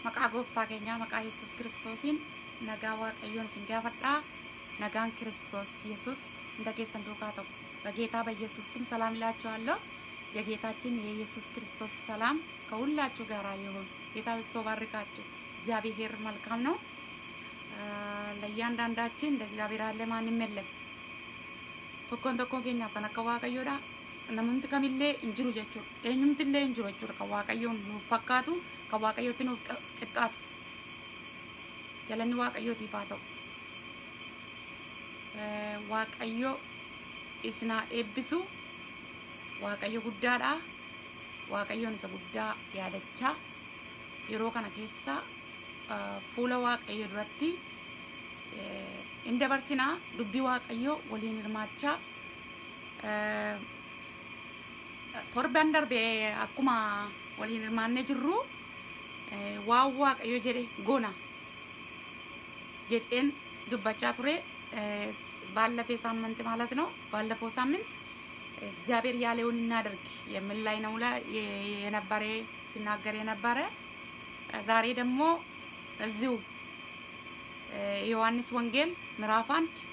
Maqaa gooftaa keenyaa maqaa Yesuus Kiristoosiin nagaa waaqayyoon isin gaafadhaa. Nagaan Kiristoos ኢየሱስ እንደ ጌታን ዱካታ በጌታ በኢየሱስ ስም ሰላም እላችኋለሁ። የጌታችን የኢየሱስ ክርስቶስ ሰላም ከሁላችሁ ጋር ይሁን። ጌታ ይባርካችሁ። እግዚአብሔር መልካም ነው። ለእያንዳንዳችን እንደ እግዚአብሔር ያለ ማንም የለም። tokkoon keenya kan akka waaqayyoodha. Namumti kamillee injiru jechuudha. Eenyumtillee injiru jechuudha. Kan waaqayyoon nuuf fakkaatu, kan waaqayyootti nuuf qixxaatu. Jalanni waaqayyootiif haa ta'u. Waaqayyo isna eebbisu. Waaqayyo guddaadha. Waaqayyoon isa guddaa yaadachaa yeroo kana keessa fuula waaqayyo duratti dabarsinaa dubbii waaqayyo waliin hirmaachaa torban darbee akkuma waliin hirmaannee jirru waan waaqayyo jedhe goona jedheen dubbachaa ture ባለፈው ሳምንት ማለት ነው። ባለፈው ሳምንት እግዚአብሔር ያለውን እናደርግ የሚል ላይ ነው የነበረ ሲናገር የነበረ። ዛሬ ደግሞ እዚሁ ዮሐንስ ወንጌል ምዕራፍ 1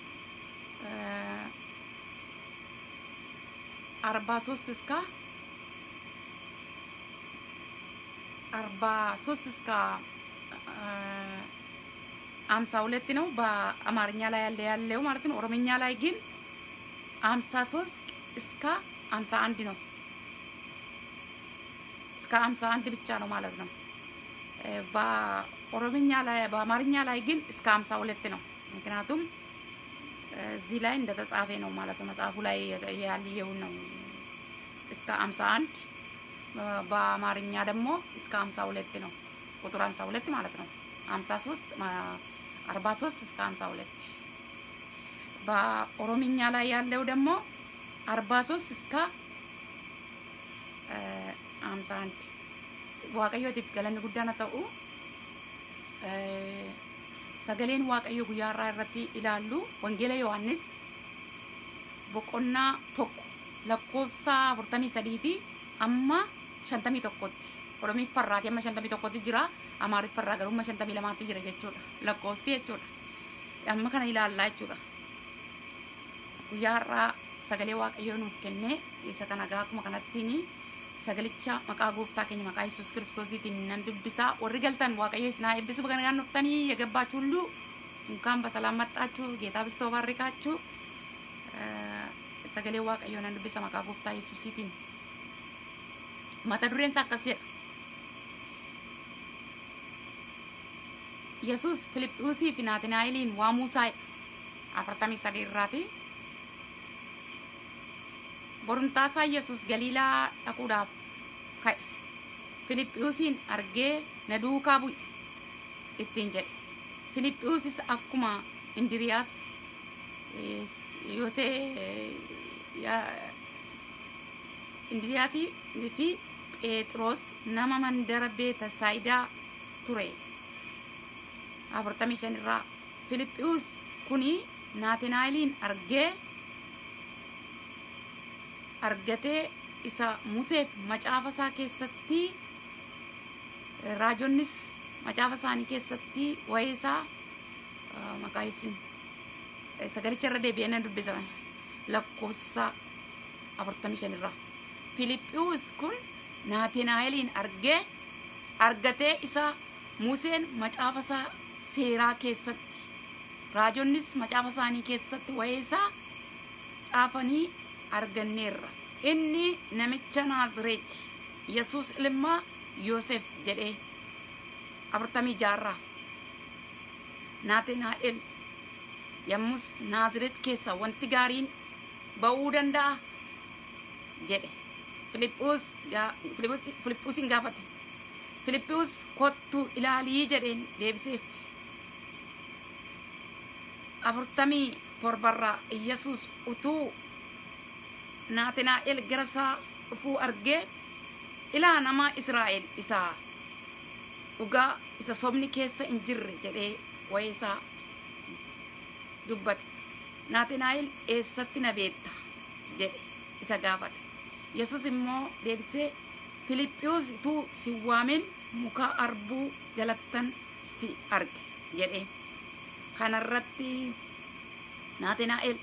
43 እስከ 52 ነው በአማርኛ ላይ ያለው ማለት ነው። ኦሮምኛ ላይ ግን 53 እስከ 51 ነው። እስከ 51 ብቻ ነው ማለት ነው። በኦሮምኛ ላይ በአማርኛ ላይ ግን እስከ 52 ነው። ምክንያቱም እዚህ ላይ እንደተጻፈ ነው ማለት ነው። መጽሐፉ ላይ ያለው ነው እስከ 51 በአማርኛ ደግሞ እስከ 52 ነው። ቁጥር 52 ማለት ነው። 53 43 እስከ 52 በኦሮምኛ ላይ ያለው ደግሞ 43 እስከ 51 waaqayyo tiif galanni guddaan ta'u sagaleen waaqayyo guyyaarraa irratti ilaallu wangeela Yohaannis boqonnaa tokko lakkoofsa 43 amma 51tti oromiiffarraati amma 51tti jira. Amaariiffarraa garuu 52tti jira jechuudha. Lakkoofsi jechuudha. Amma kana ilaallaa jechuudha. Guyyaarraa sagalee waaqayyo nuuf kenne isa kana akkuma kanattiin sagalicha maqaa gooftaa keenya maqaa Yesuus Kiristoosiitiin nan dubbisaa. Warri galtan waaqayyo isin haa eebbisu. Bakka nuftanii የገባችሁ ሁሉ እንኳን በሰላም መጣችሁ። ጌታ ይባርካችሁ። sagalee waaqayyo nan dubbisa maqaa gooftaa Yesuusiitiin. Mata dureen isaa akkas jedha. Yesuus Filiphosii fi Naatanaa'eliin waamuusaa 43 irraati. Borumtaasaa Yesuus Galiilaa dhaquudhaaf ka'e. Filiphosiin argee na duukaa bu'i ittiin jedhe. Filiphosis akkuma Indiriyaas Indiriyaasii fi Phexros nama mandara Beetesaayidaa ture. 45 irraa Filiphos kuni Naatanaa'eliin argatee isa Museef macaafa isaa keessatti raajonnis macaafa isaanii keessatti waa'ee isaa maqaa Yesuus sagalicha irra deebi'ee dubbisame lakkoofsa 45 irraa Filiphos kun Naatanaa'eliin argatee isa Museen macaafa isaa seeraa keessatti raajonnis macaafa isaanii keessatti waa'ee isaa caafanii arganneerra. Inni namicha Naazreet Yesuus ilma Yoosef jedhee 46 Naatanaa'el yommus Naazreet keessa wanti gaariin ba'uu danda'a jedhe. Filiphosin gaafate. Filiphos kottu ilaalii jedheen deebiseef. 47 Yesuus utuu Naatanaa'el gara isaa dhufuu argee ilaa nama Israa'el isaa dhugaa isa sobni keessa hin jirre jedhee waa'ee isaa dubbate. Naatanaa'el eessatti na beekta jedhe isa gaafate. Yesuus immoo deebisee Filiphiyos tu si waamin muka arbuu jalattan si arge jedhe. Kanarratti Naatinaa'el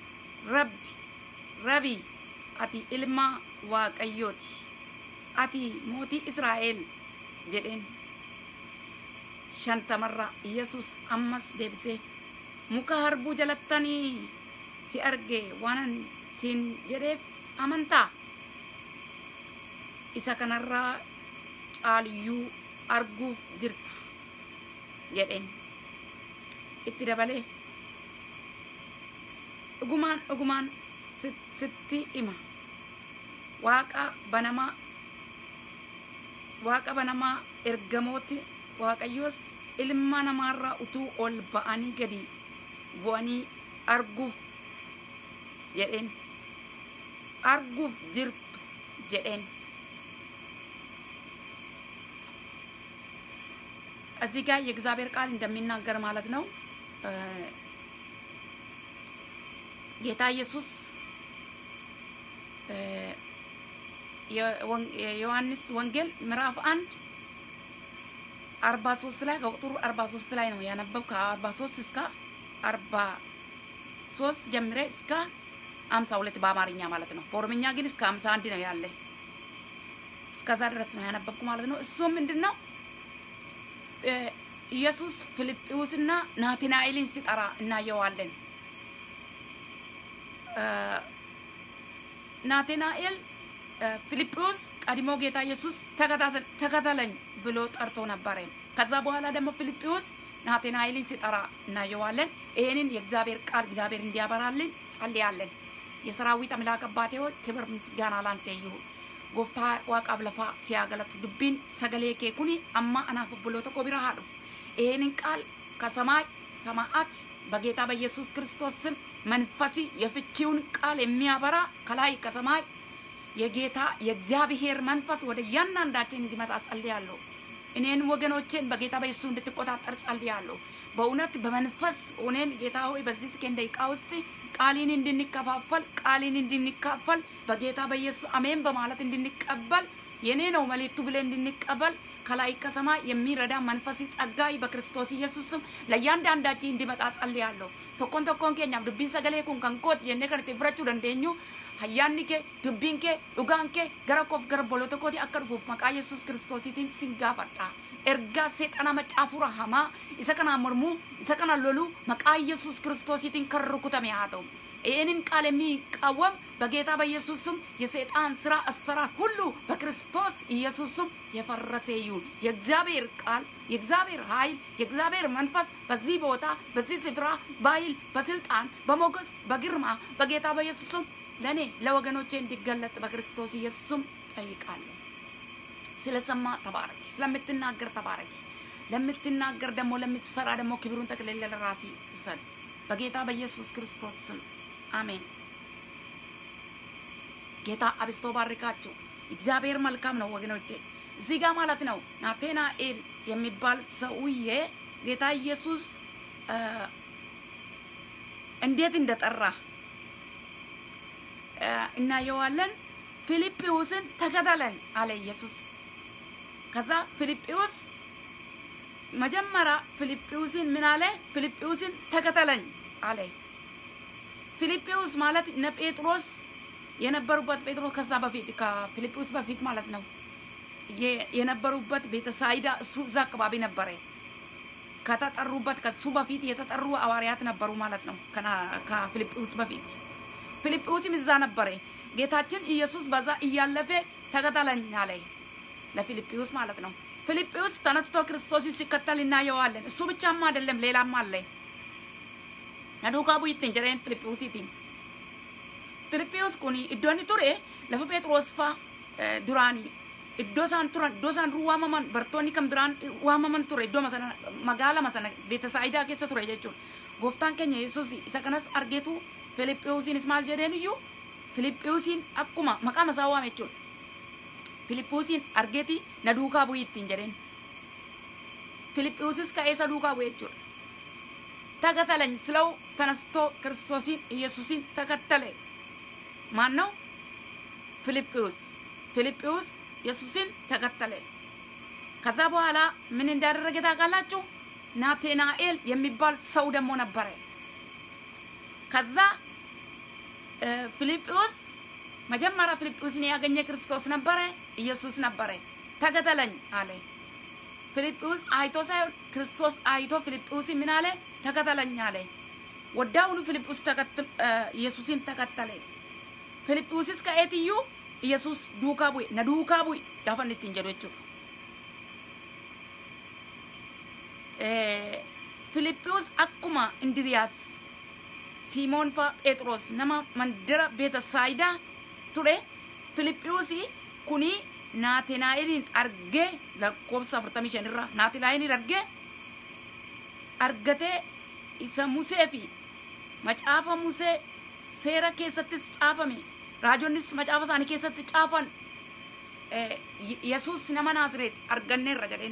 Rabbi ati ilma Waaqayyooti. Ati mootii Israa'el jedheen. Shantamarra Yesus ammas deebisee muka harbuu jalattanii si arge waanan siin jedheef amantaa. Isa kanarraa caaliyyuu arguuf jirta jedheen. Itti dabalee dhugumaan sitti hima. Waaqa banamaa ergamooti Waaqayyoos ilma namaarraa utuu ol ba'anii gadi bu'anii arguuf jedheen. Arguuf jirtu jedheen. እዚህ ጋር የእግዚአብሔር ቃል እንደሚናገር ማለት ነው ጌታ ኢየሱስ የዮሐንስ ወንጌል ምዕራፍ 1 43 ላይ ቁጥር 43 ላይ ነው ያነበብኩ ከ43 እስከ 43 ጀምሬ እስከ 52 በአማርኛ ማለት ነው። በኦሮምኛ ግን እስከ 51 ነው ያለ። እስከዛ ድረስ ነው ያነበብኩ ማለት ነው። እሱ ምንድነው ኢየሱስ ፊልጵዎስና ናትናኤልን ሲጠራ እናየዋለን። ናትናኤል ፊልጵዎስ ቀድሞ ጌታ ኢየሱስ ተከተለኝ ብሎ ጠርቶ ነበር። ከዛ በኋላ ደግሞ ፊልጵዎስ ናትናኤልን ሲጠራ እናየዋለን። ይሄንን የእግዚአብሔር ቃል እግዚአብሔር እንዲያበራልን ጸልያለን። የሰራዊት አምላክ አባቴ ሆይ ክብር ምስጋና ላንተ ይሁን። ጎፍታ ዋቃብ ለፋ ሲያገለቱ ድብን ሰገሌ ከኩኒ አማ አናፍ ብሎ ተቆቢራ ሀድፍ ይሄንን ቃል ከሰማይ ሰማዓት በጌታ በኢየሱስ ክርስቶስ ስም መንፈሲ የፍቺውን ቃል የሚያበራ ከላይ ከሰማይ የጌታ የእግዚአብሔር መንፈስ ወደ ያንዳንዳችን እንዲመጣ ጸልያለሁ። እኔን ወገኖቼን በጌታ በኢየሱስ እንድትቆጣጠር ጸልያለሁ። በእውነት በመንፈስ ሆነን ጌታ ሆይ በዚህ ሰከንድ ደቂቃ ውስጥ ቃልን እንድንካፈል በጌታ በኢየሱስ አሜን በማለት እንድንቀበል የኔ ነው መልእክቱ ብለን እንድንቀበል ከላይ ከሰማይ የሚረዳ መንፈስ ጸጋይ በክርስቶስ ኢየሱስም ለያንዳንዳችን እንዲመጣ ጸልያለሁ። ተኮን ከኛም ድብን ሰገሌ ኩን ከንኮት የኔ ከርት ፍራቹ ደንደኙ hayyaannike dubbinke dhugaanke gara kof gara bolotokoti akka dhufuuf maqaa Yesuus Kiristoositiin sin gaafadha. Ergaa seexana macaafura hamaa isa kana mormuu isa kana lolu maqaa Yesuus Kiristoositiin kan rukutame haa ta'u. ይህንን ቃል የሚቃወም በጌታ በኢየሱስ ስም የሰይጣን ስራ አሰራር ሁሉ በክርስቶስ ኢየሱስ ስም የፈረሰ ይሁን። የእግዚአብሔር ቃል የእግዚአብሔር ኃይል የእግዚአብሔር መንፈስ በዚህ ቦታ በዚህ ስፍራ በኃይል በስልጣን በሞገስ በግርማ በጌታ በኢየሱስ ስም ለኔ ለወገኖቼ እንዲገለጥ በክርስቶስ ኢየሱስ ስም ጠይቃለሁ። ስለሰማ ተባረክ፣ ስለምትናገር ተባረክ። ለምትናገር ደግሞ ለምትሰራ ደግሞ ክብሩን ተክለለ ለራሲ ውሰድ በጌታ በኢየሱስ ክርስቶስ ስም አሜን። ጌታ አብስቶ ባርካችሁ። እግዚአብሔር መልካም ነው ወገኖቼ። እዚህ ጋር ማለት ነው ናትናኤል የሚባል ሰውዬ ጌታ ኢየሱስ እንዴት እንደጠራ እናየዋለን። ፊልጵዎስን ተከተለኝ አለ ኢየሱስ። ከዛ ፊልጵዎስ መጀመሪያ ፊልጵዎስን ምን አለ? ፊልጵዎስን ተከተለኝ አለ። ፊልጵዎስ ማለት እነ ጴጥሮስ የነበሩበት ጴጥሮስ ከዛ በፊት ከፊልጵዎስ በፊት ማለት ነው የነበሩበት ቤተሳይዳ እሱ እዛ አካባቢ ነበረ። ከተጠሩበት ከሱ በፊት የተጠሩ ሐዋርያት ነበሩ ማለት ነው። ከፊልጵዎስ በፊት ፊልጵዎስም እዛ ነበረ። ጌታችን ኢየሱስ በዛ እያለፈ ተከተለኝ አለ ለፊልጵዎስ ማለት ነው። ፊልጵዎስ ተነስቶ ክርስቶስን ሲከተል እናየዋለን። እሱ ብቻም አይደለም ሌላም አለ። ነዱካቡ ይተንጀረን ፊልጵዎስ ኩኒ ኢዶኒ ቱሬ ለፈ ጴጥሮስ ፋ ዱራኒ ኢዶሳን ሩዋማማን በርቶኒ ከምብራን ዋማማን ቱሬ ኢዶ መሰና መጋላ መሰና ቤተሳይዳ ከሰ ቱሬ ጀቹን ጎፍታን ከኛ ኢየሱስ ኢሰከነስ አርጌቱ ፊልጵዎስን እስማል ጀደንዩ ፊልጵዎስን አኩማ መቃመ ሳዋ መቹን ፊልጵዎስን አርጌቲ ነዱካቡ ይተንጀረን ፊልጵዎስስ ከኤሳ ዱካቡ የቹን ተከተለኝ ስለው ተነስቶ ክርስቶስን ኢየሱስን ተከተለ። ማን ነው? ፊልጵዎስ ኢየሱስን ተከተለ። ከዛ በኋላ ምን እንዳደረገ ታውቃላችሁ? ናትናኤል የሚባል ሰው ደግሞ ነበረ። ከዛ ፊልጶስ መጀመሪያ ፊልጶስን ያገኘ ክርስቶስ ነበረ፣ ኢየሱስ ነበረ። ተከተለኝ አለ። ፊልጶስ አይቶ ሳይሆን ክርስቶስ አይቶ ፊልጶስ ምን አለ? ተከተለኝ አለ። ወዳውኑ ፊልጶስ ኢየሱስን ተከተለ። ፊልጶስስ ከኤትዩ ኢየሱስ ዱካ ቡይ ነዱካ ቡይ ዳፈንት እንጀዶቹ ፊልጶስ አኩማ እንድሪያስ ሲሞን ፋ ጴጥሮስ ነማ መንደራ ቤተሳይዳ ቱሬ ፊልጶስ ኩኒ ናትናኤልን አርጌ ለቆብሳ ፍርተሚሸንራ ናትናኤልን አርገቴ ኢሳ ሙሴ ፊ መጫፈ ሙሴ ሴራ ኬሰትስ ጫፈሜ ራጆንስ መጫፈ ሳኒ ኬሰት ጫፈን ኢየሱስ ነማ ናዝሬት አርገኔ ረጀደን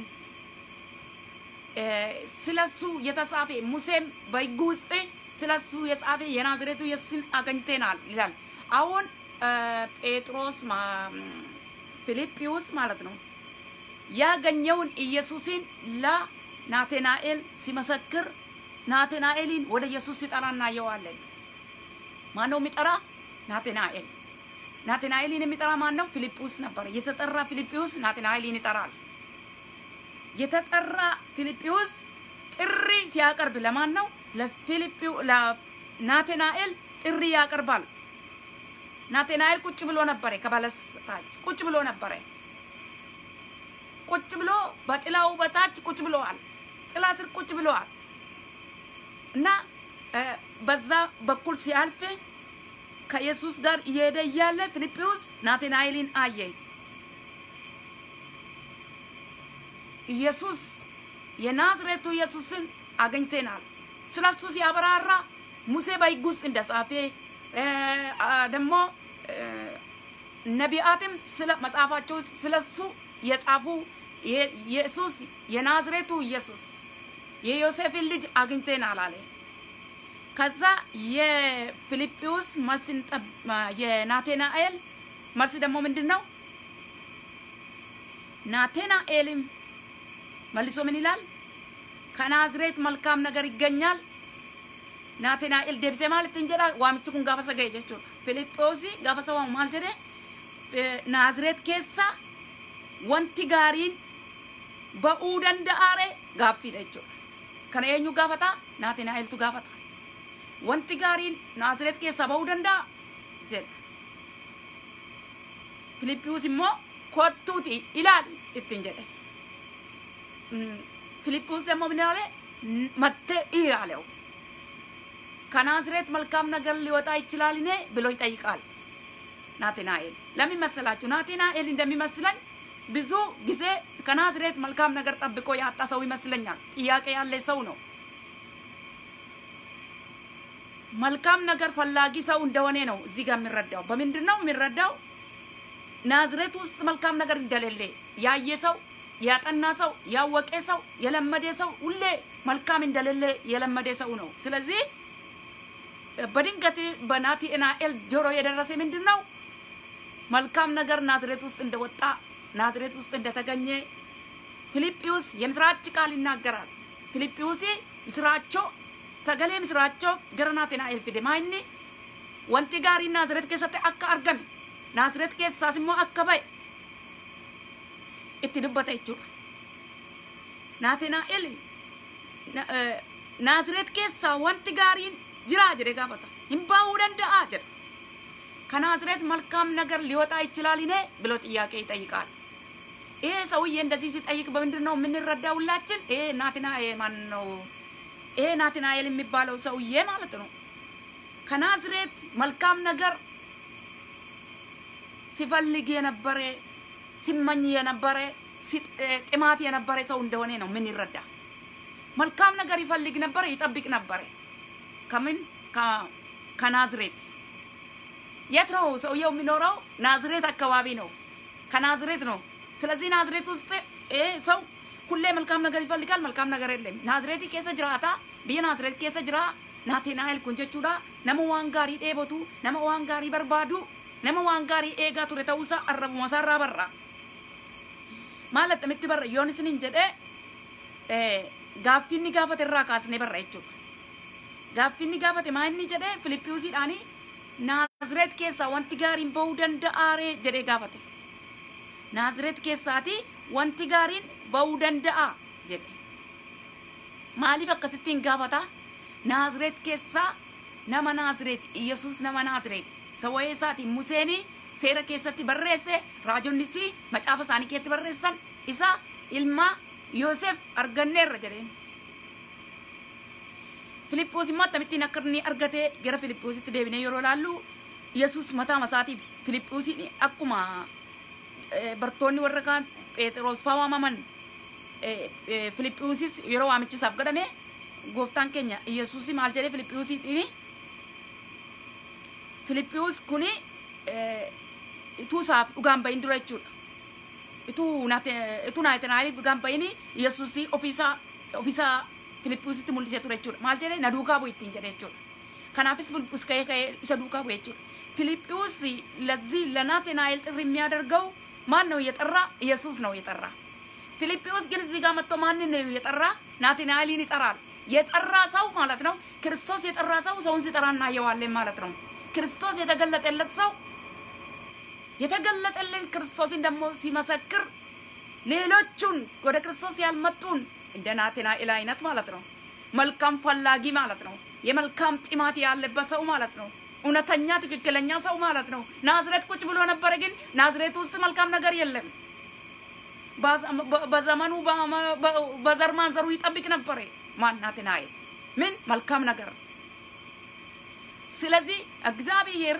ስለሱ የተጻፈ ሙሴም በሕጉ ውስጥ ስለሱ የጻፈ የናዝሬቱ ኢየሱስን አገኝተናል ይላል። አሁን ጴጥሮስ ፊልጶስ ማለት ነው ያገኘውን ኢየሱስን ለናትናኤል ሲመሰክር ናትናኤልን ወደ ኢየሱስ ሲጠራ እናየዋለን። ማን ነው የሚጠራ? ናትናኤል። ናትናኤልን የሚጠራ ማን ነው? ፊልጶስ ነበር። የተጠራ ፊልጶስ ናትናኤልን ይጠራል። የተጠራ ፊልጶስ ጥሪ ሲያቀርብ ለማን ነው? ለናትናኤል ጥሪ ያቀርባል። ናትናኤል ቁጭ ብሎ ነበር፣ ከበለስ በታች ቁጭ ብሎ ነበር። ቁጭ ብሎ በጥላው በታች ቁጭ ብሎአል። ጥላ ስር ቁጭ ብሎአል እና በዛ በኩል ሲያልፍ ከኢየሱስ ጋር እየሄደ እያለ ፊልጶስ ናትናኤልን አየ። ኢየሱስ የናዝሬቱ ኢየሱስን አገኝተናል። ስለሱ ሲያበራራ ሙሴ በሕግ ውስጥ እንደጻፈ ደግሞ ነቢያትም ስለ መጽሐፋቸው ስለሱ የጻፉ ኢየሱስ የናዝሬቱ ኢየሱስ የዮሴፍ ልጅ አገኝተናል አለ። ከዛ የፊልጶስ መልስን የናትናኤል መልስ ደግሞ ምንድነው? ናትናኤልም መልሶ ምን ይላል? ከናዝሬት መልካም ነገር ይገኛል። ናትናኤል ደብሴ ማለት እንጀራ ዋምጭኩን ጋፈሰ ገየቹ ፊልጶስ ጋፈሰ ዋም ማልጀደ ናዝሬት ኬሳ ወንቲ ጋሪን በኡደንደ አሬ ጋፊ ደቹ ከነየኙ ጋፈታ ናትናኤል ቱ ጋፈታ ወንቲ ጋሪን ናዝሬት ኬሳ በኡደንዳ ጀ ፊልጶስ ሞ ኮቱቲ ይላል እትንጀደ ፊልጶስ ደግሞ ምን አለ? መተ ይላለው ከናዝሬት መልካም ነገር ሊወጣ ይችላል እኔ ብሎ ይጠይቃል ናትናኤል። ለምን መሰላችሁ? ናትናኤል እንደሚመስለኝ ብዙ ጊዜ ከናዝሬት መልካም ነገር ጠብቆ ያጣ ሰው ይመስለኛል። ጥያቄ ያለ ሰው ነው። መልካም ነገር ፈላጊ ሰው እንደሆነ ነው እዚህ ጋር የሚረዳው። በምንድነው የሚረዳው? ናዝሬት ውስጥ መልካም ነገር እንደሌለ ያየ ሰው፣ ያጠና ሰው፣ ያወቀ ሰው፣ የለመደ ሰው ሁሌ መልካም እንደሌለ የለመደ ሰው ነው። ስለዚህ በድንገት በናትናኤል ጆሮ የደረሰ ምንድነው? መልካም ነገር ናዝሬት ውስጥ እንደወጣ ናዝሬት ውስጥ እንደተገኘ ፊልጶስ የምስራች ቃል ይናገራል። ፊልጶስ ምስራቸው ሰገሌ ምስራቸው ገረ ናትናኤል ፊደ ማይኒ ወንቲ ጋሪ ናዝሬት ከሰተ አካ አርገም ናዝሬት ከሳስሞ አከባይ እትድበተ ይቹ ናትናኤል ናዝሬት ከሳ ወንቲ ጋሪን ጅራ ጀደ ጋፈታ ይምባው ደንደአ ጀደ ከናዝሬት መልካም ነገር ሊወጣ ይችላል እኔ ብሎ ጥያቄ ይጠይቃል። ይሄ ሰውዬ እንደዚህ ሲጠይቅ በምንድነው የምንረዳው? ሁላችን ይሄ ናትናኤል ማን ነው? ይሄ ናትናኤል የሚባለው ሰውዬ ማለት ነው ከናዝሬት መልካም ነገር ሲፈልግ የነበረ ሲመኝ የነበረ ጥማት የነበረ ሰው እንደሆነ ነው ምን ይረዳ። መልካም ነገር ይፈልግ ነበር፣ ይጠብቅ ነበር። ከምን ከናዝሬት የት ነው ሰውየው የሚኖረው? ናዝሬት አካባቢ ነው፣ ከናዝሬት ነው። ስለዚህ ናዝሬት ውስጥ ሰው ሁሌ መልካም ነገር ይፈልጋል፣ መልካም ነገር የለም። ናዝሬት ከሰ ጅራታ ቢየ ናዝሬት ከሰ ጅራ ናትናኤል ኩንጀቹዳ ነመ ዋንጋሪ ዴቦቱ ነመ ዋንጋሪ በርባዱ ነመ ዋንጋሪ ኤጋ ቱረ ተውሳ አረቡ መሰራ በራ ማለት ምትበር ዮኒስን እንጀደ ጋፊኒ ጋፈተ ራካስ ነበረቹ ጋፊኒ ጋፈተ ማንኒ ጀደ ፊልጵዩሲ ዳኒ ናዝሬት ኬሳ ወንቲ ጋሪን በውደንደ አሬ ጀደ ጋፈተ ናዝሬት ኬሳቲ ወንቲ ጋሪን በውደንደ አ ጀደ ማሊፍ አከስቲን ጋፈታ ናዝሬት ኬሳ ነማ ናዝሬት ኢየሱስ ነማ ናዝሬት ሰወይሳቲ ሙሴኒ seera keessatti barreesse raajonnissi macaafa isaanii keessatti barreessan isa ilma Yoosef arganneerra jedheen Filiphos immoo tamittiin akka inni argate gara Filiphositti deebinee yeroo laallu Yesuus mataa masaatiif Filiphosiin akkuma bartoonni warra kaan Phexros faa waamaman Filiphosis yeroo waamichisaaf godhame gooftaan keenya Yesuus maal jedhee Filiphos kuni itu saaf dhugaan bayin dura jechuudha. Itu naayitanaayii dhugaan bayini Yesuusii ofisa Filiphositti mul'isee ture jechuudha. Maal jedhee na duukaa bu'e ittiin jedhee jechuudha. Kanaafis Filiphos ka'ee isa duukaa bu'e jechuudha. Filiphos ለዚህ ለናትናኤል ጥሪ የሚያደርገው ማን ነው የጠራ? ኢየሱስ ነው የጠራ። ፊልጵዮስ ግን እዚህ ጋር መጥቶ ማን ነው የጠራ? ናትናኤልን ይጠራል። የጠራ ሰው ማለት ነው ክርስቶስ የጠራ ሰው ሰውን ሲጠራ እናየዋለን ማለት ነው። ክርስቶስ የተገለጠለት ሰው የተገለጠልን ክርስቶስን ደግሞ ሲመሰክር ሌሎቹን ወደ ክርስቶስ ያልመጡን እንደ ናትናኤል አይነት ማለት ነው መልካም ፈላጊ ማለት ነው የመልካም ጥማት ያለበት ሰው ማለት ነው እውነተኛ ትክክለኛ ሰው ማለት ነው ናዝሬት ቁጭ ብሎ ነበር ግን ናዝሬት ውስጥ መልካም ነገር የለም በዘመኑ በዘር ማንዘሩ ይጠብቅ ነበር ማን ናትናኤል ምን መልካም ነገር ስለዚህ እግዚአብሔር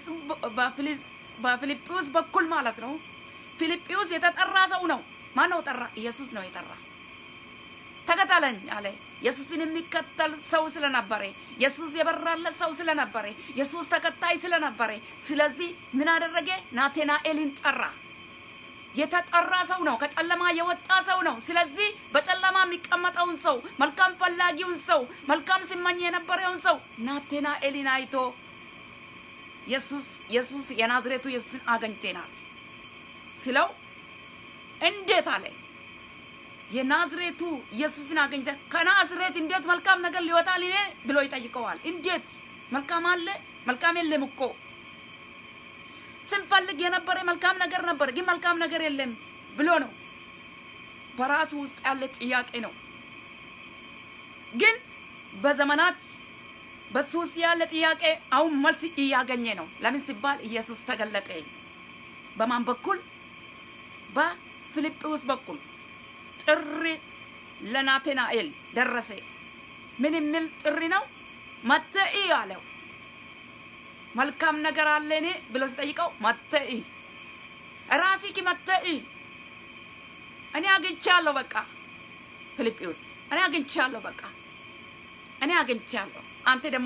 በፊልጵዮስ በኩል ማለት ነው ፊልጵዮስ የተጠራ ሰው ነው ማን ነው ጠራ ኢየሱስ ነው የጠራ ተከታተለኝ አለ ኢየሱስን የሚከተል ሰው ስለነበረ ኢየሱስ የበራለት ሰው ስለነበረ ኢየሱስ ተከታይ ስለነበረ ስለዚህ ምን አደረገ ናትናኤልን ጠራ የተጠራ ሰው ነው ከጨለማ የወጣ ሰው ነው ስለዚህ በጨለማ የሚቀመጠውን ሰው መልካም ፈላጊውን ሰው መልካም ሲመኝ የነበረውን ሰው ናትናኤልን አይቶ ኢየሱስ የናዝሬቱ ኢየሱስን አገኝተናል ስለው እንዴት አለ የናዝሬቱ ኢየሱስን አገኝተ ከናዝሬት እንዴት መልካም ነገር ሊወጣል ብሎ ይጠይቀዋል እንዴት መልካም አለ መልካም የለም እኮ ስንፈልግ የነበረ መልካም ነገር ነበር ግን መልካም ነገር የለም ብሎ ነው በራሱ ውስጥ ያለ ጥያቄ ነው ግን በዘመናት በሱ ውስጥ ያለ ጥያቄ አሁን መልስ እያገኘ ነው ለምን ሲባል ኢየሱስ ተገለጠ በማን በኩል በፊልጵዮስ በኩል ጥሪ ለናትናኤል ደረሰ ምን የሚል ጥሪ ነው መጥተህ አለው መልካም ነገር አለኔ ብሎ ሲጠይቀው መጥተህ ራስህ መጥተህ እኔ አግኝቻለሁ በቃ ፊልጵዮስ እኔ አግኝቻለሁ በቃ እኔ አግኝቻለሁ አንተ ደግሞ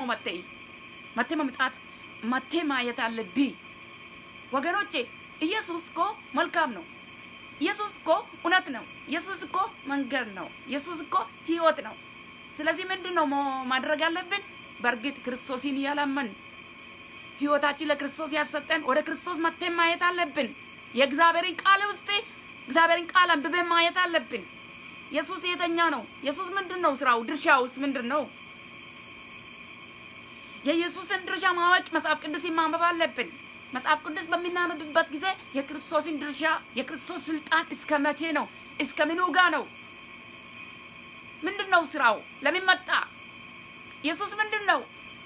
መጥተህ ማየት አለብህ ወገኖቼ ኢየሱስ እኮ መልካም ነው ኢየሱስ እኮ እውነት ነው ኢየሱስ እኮ መንገድ ነው ኢየሱስ እኮ ህይወት ነው ስለዚህ ምንድነው ማድረግ ያለብን በርግጥ ክርስቶስን ያላመን ህይወታችን ለክርስቶስ ያሰጠን ወደ ክርስቶስ መጥተን ማየት አለብን የእግዚአብሔርን ቃል ውስጥ እግዚአብሔርን ቃል አንብበን ማየት አለብን ኢየሱስ የተኛ ነው ኢየሱስ ምንድነው ስራው ድርሻውስ ምንድነው የኢየሱስን ድርሻ ማወቅ መጽሐፍ ቅዱስን ማንበብ አለብን መጽሐፍ ቅዱስ በሚናነብበት ጊዜ የክርስቶስን ድርሻ የክርስቶስ ስልጣን እስከ መቼ ነው እስከ ምኑ ጋር ነው ምንድነው ስራው ለምን መጣ ኢየሱስ ምንድነው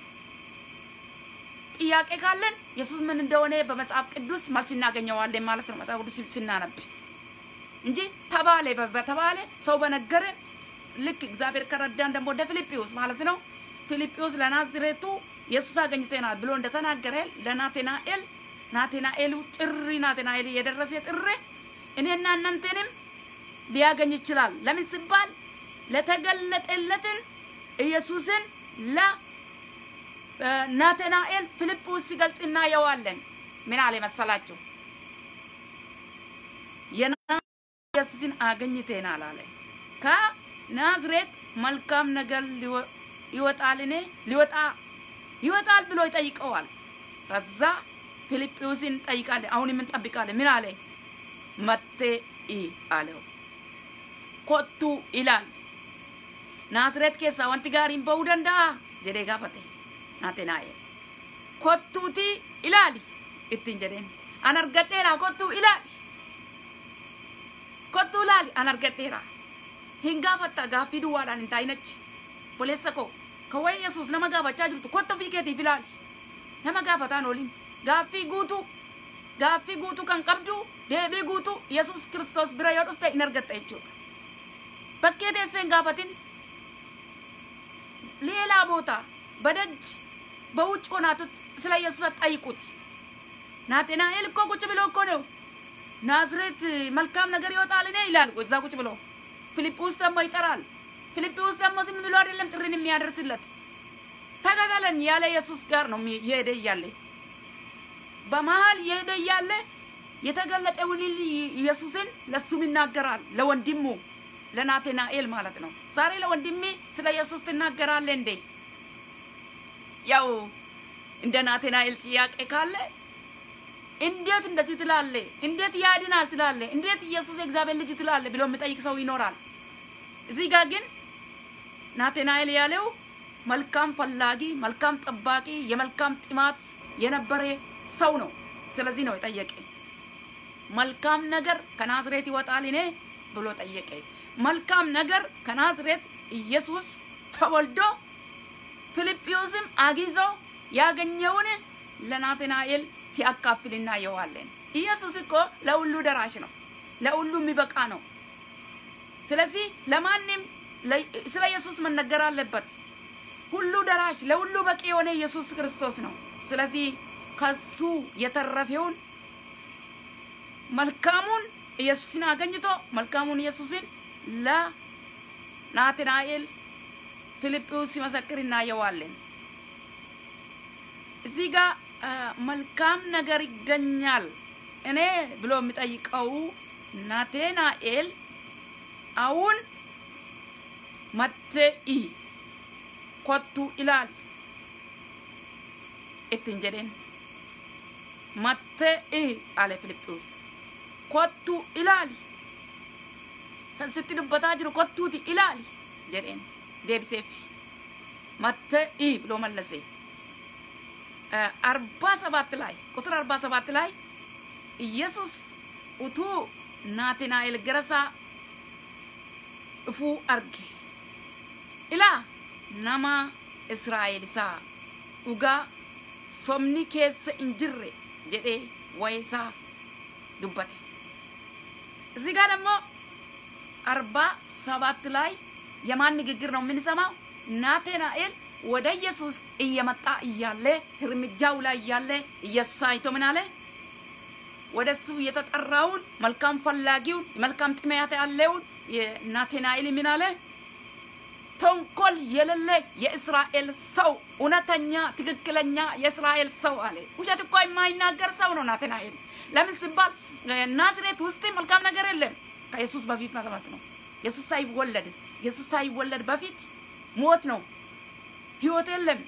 ጥያቄ ካለን ኢየሱስ ምን እንደሆነ በመጽሐፍ ቅዱስ መልስ እናገኘዋለን ማለት ነው መጽሐፍ ቅዱስ ሲናነብ እንጂ በተባለ ሰው በነገረ ልክ እግዚአብሔር ከረዳን ደግሞ ወደ ፊልጵዮስ ማለት ነው ፊልጵዮስ ለናዝሬቱ ኢየሱስ አገኝተናል ብሎ እንደተናገረ ናትናኤል ናትናኤል የደረሰ ጥሪ እኔና እናንተንም ሊያገኝ ይችላል ለምን ሲባል ለተገለጠለትን ኢየሱስን ናትናኤል ፊልጵዮስ ሲገልጽና ያዋለን ምን አለ መሰላችሁ ኢየሱስን አገኝተናል አለ ከናዝሬት መልካም ነገር ይወጣል ብሎ ይጠይቀዋል ከዛ ፊልጵዮስን ጠይቃለ አሁን ምን ጠብቃለ ምን አለ መጥተህ አለው። ኮቱ ይላል ናዝሬት ኬሳ ወንቲ ጋሪን በው ደንዳ ጀዴ ጋፈቴ ናትናኤል ኮቱቲ ይላል እትን ጀዴን አነርገዴራ ኮቱ ይላል ኮቱ ይላል አነርገዴራ ሂንጋፈታ ጋፊ ዱዋዳን እንታይነች ፖለሰኮ ከወይ ኢየሱስ ነመጋፋቻ ጅርቱ ኮቱ ፊኬቲ ይላል ነመጋፋታን ኦሊን ጋፊ ጉቱ kan qabdu deebii guutu Yesus Kristos bira yoo dhufte in argatta jechuudha. Bakkee teesseen gaafatin ሌላ ቦታ በደጅ በውጭ ሆናቱ ስለ ኢየሱስ አጣይቁት። ናትናኤል እኮ ቁጭ ብሎ እኮ ነው ናዝሬት መልካም ነገር ይወጣል እኔ ይላል እዛ ቁጭ ብሎ። ፊልጶስ ደግሞ ይጠራል። ፊልጶስ ደግሞ ዝም ብሎ አይደለም ጥሪን የሚያደርስለት ተከተለን ያለ ኢየሱስ ጋር ነው የሄደ ያለ በመሃል የሄደ ያለ የተገለጠውን ኢየሱስን ለሱም ይናገራል ለወንድሙ ለናትናኤል ማለት ነው። ዛሬ ለወንድሜ ስለ ኢየሱስ ትናገራለህ እንዴ? ያው እንደ ናትናኤል ጥያቄ ካለ እንዴት እንደዚህ ትላለህ? እንዴት ያድናል ትላለህ? እንዴት ኢየሱስ የእግዚአብሔር ልጅ ትላለህ ብሎ የሚጠይቅ ሰው ይኖራል። እዚህ ጋር ግን ናትናኤል ያለው መልካም ፈላጊ መልካም ጠባቂ የመልካም ጥማት የነበረ ሰው ነው። ስለዚህ ነው የጠየቀ መልካም ነገር ከናዝሬት ይወጣል እኔ ብሎ ጠየቀ። መልካም ነገር ከናዝሬት ኢየሱስ ተወልዶ ፊልጶስም አግይዞ ያገኘውን ለናትናኤል ሲያካፍልና ያዋለን። ኢየሱስ እኮ ለሁሉ ደራሽ ነው፣ ለሁሉ የሚበቃ ነው። ስለዚህ ለማንም ስለ ኢየሱስ መነገር አለበት። ሁሉ ደራሽ ለሁሉ በቂ የሆነ ኢየሱስ ክርስቶስ ነው። ስለዚህ ከሱ የተረፈውን መልካሙን ኢየሱስን አገኝቶ መልካሙን ኢየሱስን ለናትናኤል ፊልጶስ ሲመሰክርና ያዋለን። እዚህ ጋር መልካም ነገር ይገኛል እኔ ብሎ የሚጠይቀው ናትናኤል አሁን መጥተኢ ኮቱ ይላል እትንጀደን መጥተኢ አለ ፊልጶስ ኮቱ ይላል ሰንስቲዱበታ ጅሩ ኮቱቲ ይላል ጀደን ደብሴፍ መጥተኢ ብሎ መለሰ። 47 ላይ ቁጥር 47 ላይ ኢየሱስ ኡቱ ናትናኤል ገረሳ እፉ አርጌ ኢላ ናማ እስራኤል ሳ ኡጋ ሶምኒ ኬስ እንጅሬ ጀዴ ወይሳ ዱበቴ። እዚህ ጋር ደግሞ 47 ላይ የማን ንግግር ነው የምንሰማው? ናትናኤል ወደ ኢየሱስ እየመጣ እያለ እርምጃው ላይ እያለ ኢየሱስ አይቶ ምን አለ? ወደሱ የተጠራውን መልካም ፈላጊውን መልካም ጥማት ያለውን ናትናኤል ምን አለ? ተንኮል የሌለ የእስራኤል ሰው እውነተኛ ትክክለኛ የእስራኤል ሰው አለ። ውሸት እኮ የማይናገር ሰው ነው ናትናኤል። ለምን ሲባል ናዝሬት ውስጥ መልካም ነገር የለም። ከኢየሱስ በፊት ማለት ነው። ኢየሱስ ሳይወለድ በፊት ሞት ነው፣ ህይወት የለም።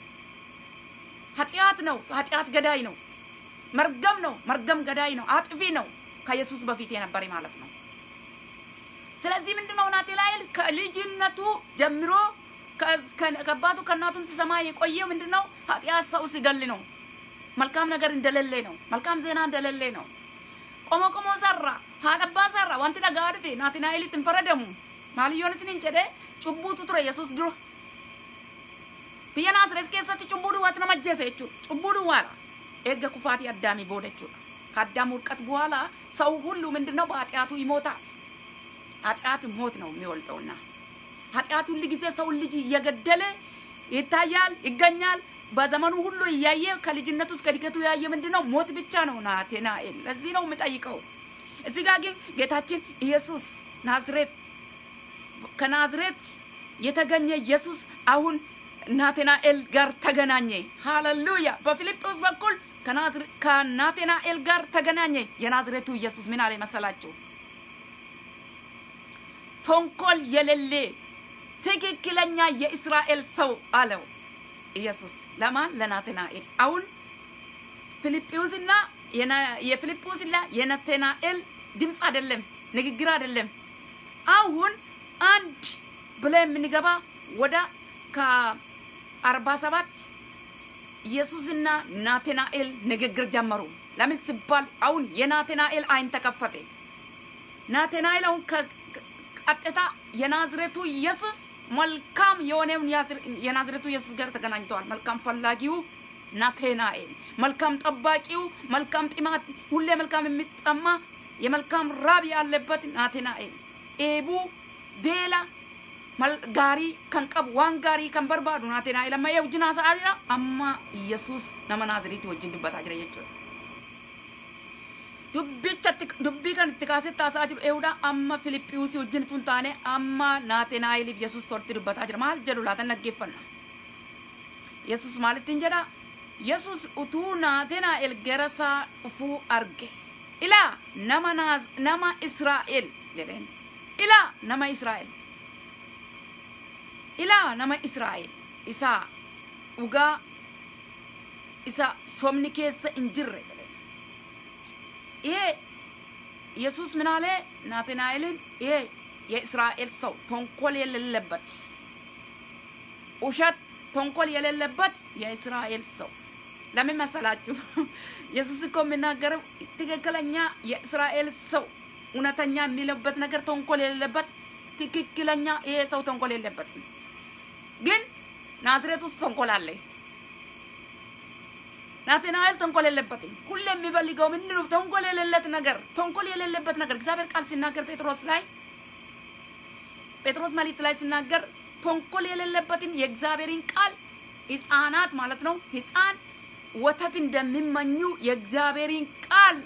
ኃጢአት ነው፣ ኃጢአት ገዳይ ነው። መርገም ነው፣ መርገም ገዳይ ነው፣ አጥፊ ነው። ከኢየሱስ በፊት የነበረ ማለት ነው። ስለዚህ ምንድነው ናትናኤል ከልጅነቱ ጀምሮ ከአባቱ ከእናቱም ሲሰማ የቆየው ምንድነው? ኃጢአት ሰው ሲገል ነው። መልካም ነገር እንደሌለ ነው። መልካም ዜና እንደሌለ ነው። ቆሞ ሰራ ሀደባ ሰራ ዋንት ደጋድፌ ናትናኤል ትንፈረደሙ ማልዮንስን እንጨደ ጩቡቱ ትረ ኢየሱስ ድሮ ቢያናዝሬት ከሰት ጩቡዱ ወጥነ መጀሰቹ ጩቡዱ ዋራ ኤገ ኩፋቲ አዳሚ ቦደቹ ከአዳም ውድቀት በኋላ ሰው ሁሉ ምንድነው በኃጢአቱ ይሞታል። ኃጢአት ሞት ነው የሚወልደውና ኃጢአት ሁሉ ጊዜ ሰው ልጅ እየገደለ ይታያል ይገኛል። በዘመኑ ሁሉ ያየ ከልጅነቱ እስከ ድገቱ ያየ ምንድነው? ሞት ብቻ ነው ናትናኤል። ለዚህ ነው የምጠይቀው። እዚህ ጋር ግን ጌታችን ኢየሱስ ከናዝሬት የተገኘ ኢየሱስ አሁን ናትናኤል ጋር ተገናኘ። ሃሌሉያ! በፊልጶስ በኩል ከናትናኤል ጋር ተገናኘ። የናዝሬቱ ኢየሱስ ምን አለ መሰላችሁ? ተንኮል የሌለ ትክክለኛ የእስራኤል ሰው አለው ኢየሱስ። ለማን? ለናትናኤል። አሁን ፊልጶስና የናትናኤል ድምጽ አይደለም ንግግር አይደለም አሁን አንድ ብለን ምንገባ ወደ ከ47 ኢየሱስና ናትናኤል ንግግር ጀመሩ ለምን ሲባል አሁን የናትናኤል አይን ተከፈተ ናትናኤል አሁን ቀጥታ የናዝሬቱ ኢየሱስ መልካም የሆነው የናዝሬቱ ኢየሱስ ጋር ተገናኝተዋል መልካም ፈላጊው ናትናኤል መልካም ጠባቂው መልካም ጥማት ሁሌ መልካም የሚጠማ የመልካም ራብ ያለበት ናትናኤል ኤቡ ቤላ ጋሪ ከንቀብ ዋን ጋሪ ከንበርባዱ ናትናኤል አማ የውጅና ሰዓሪና አማ ኢየሱስ ነመናዝሬት ወጅን ድበታ ጅረ የጭ dubbi kan itti kaasetta asaa jiru eewda amma Filiphiyuus wajjin tun taane amma Naatnaa'eeliif Yesuus torti dubbataa jira maal jedhu laatan dhaggeeffanna Yesuus maalittiin jedha Yesuus utuu Naatnaa'eel gara isaa dhufuu arge ilaa nama Israa'el jedheen ilaa nama Israa'el isa dhugaa isa somni keessa hin jirre إيه يسوس من عليه ناتنايل إيه يا إسرائيل سو تنقل يللبت وشات تنقل يللبت يا إسرائيل سو لما مسألة يسوسكم من نجار تككلنيا يا إسرائيل سو ونتنيا ملبت نجار تنقل يللبت تككلنيا إيه سو تنقل يللبت جن نازريتوس تنقل عليه ናትናኤል ተንኮል የለበትም ሁሌም የሚፈልገው ምንድነው ተንኮል የሌለት ነገር ተንኮል የሌለበት ነገር እግዚአብሔር ቃል ሲናገር ጴጥሮስ ማለት ላይ ሲናገር ተንኮል የሌለበትን የእግዚአብሔርን ቃል ሕፃናት ማለት ነው ሕፃን ወተት እንደሚመኙ የእግዚአብሔርን ቃል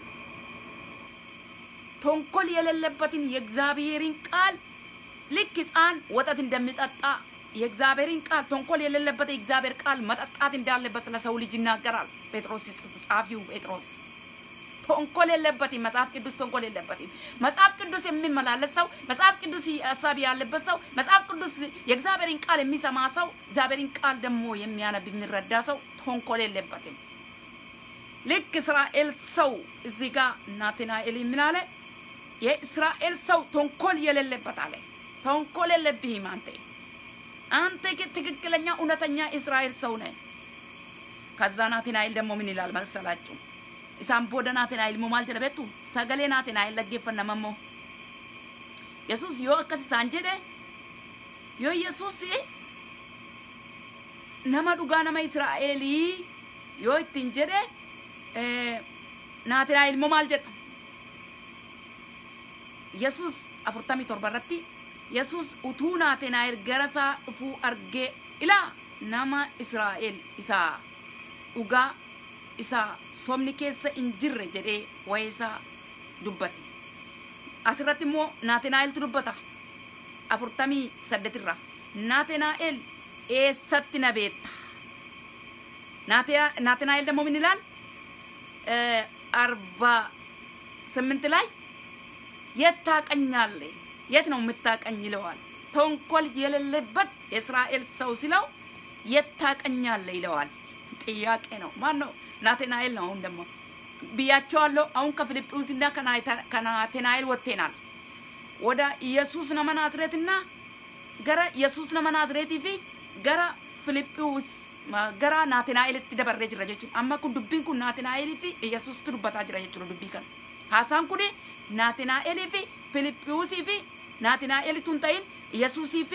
ተንኮል የሌለበትን የእግዚአብሔርን ቃል ልክ ሕፃን ወተት እንደሚጠጣ የእግዚአብሔርን ቃል ተንኮል የሌለበት የእግዚአብሔር ቃል መጠጣት እንዳለበት ለሰው ልጅ ይናገራል ጴጥሮስ ጻፊው ጴጥሮስ ተንኮል የሌለበት መጽሐፍ ቅዱስ ተንኮል የሌለበት መጽሐፍ ቅዱስ የሚመላለስ ሰው መጽሐፍ ቅዱስ ሐሳብ ያለበት ሰው መጽሐፍ ቅዱስ የእግዚአብሔርን ቃል የሚሰማ ሰው እግዚአብሔርን ቃል ደግሞ የሚያነብ የሚረዳ ሰው ተንኮል የሌለበት ልክ እስራኤል ሰው እዚህ ጋር ናትናኤል ይምላል የእስራኤል ሰው ተንኮል የሌለበት አለ ተንኮል የሌለብህ አንተ ትክክለኛ እውነተኛ እስራኤል ሰው ነህ ከዛ ናትናኤል ደግሞ ምን ይላል መሰላችሁ ኢሳም ቦደ ናትናኤል ሞማል ተለበቱ ሰገሌ ናትናኤል ለገፈና መሞ ኢየሱስ ዮ አከስ ሳንጀደ ዮ ኢየሱስ ነማ ዱጋ ነማ እስራኤሊ ዮ ትንጀደ ናትናኤል ሞማል ጀደ ኢየሱስ አፍርታሚ ቶርባራቲ ኢየሱስ utuu Naatnaa'el gara isaa dhufuu arge ila nama Israa'el isa dhugaa isa somni keessa hin jirre jedhee waa'ee isaa dubbate asirratti immoo Naatnaa'eltu dubbata 48 irra Naatnaa'el eessatti na beekta Naatnaa'el ደግሞ ምን ይላል 48 ላይ የት ታውቀኛለህ የት ነው የምታቀኝ ይለዋል ተንኮል የሌለበት እስራኤል ሰው ሲለው የት ታቀኛለህ ይለዋል ጥያቄ ነው ማን ነው ናትናኤል ነው ደግሞ ቢያቸዋለሁ አሁን ከፊልጵስና ከናትናኤል ወጥተናል ወደ ኢየሱስ ነመናዝሬትና ገራ ኢየሱስ ነመናዝሬት ይፊ ገራ ፊልጵስ ገራ ናትናኤል ትደበረ ጅራጀቹ አማኩ ዱቢን ኩ ናትናኤል ይፊ ኢየሱስ ትዱበታ ጅራጀቹ ዱቢ ከን ሐሳን ኩዲ ናትናኤል ይፊ ፊልጵስ ይፊ ናትናኤል ቱንታይን ኢየሱስ ይፊ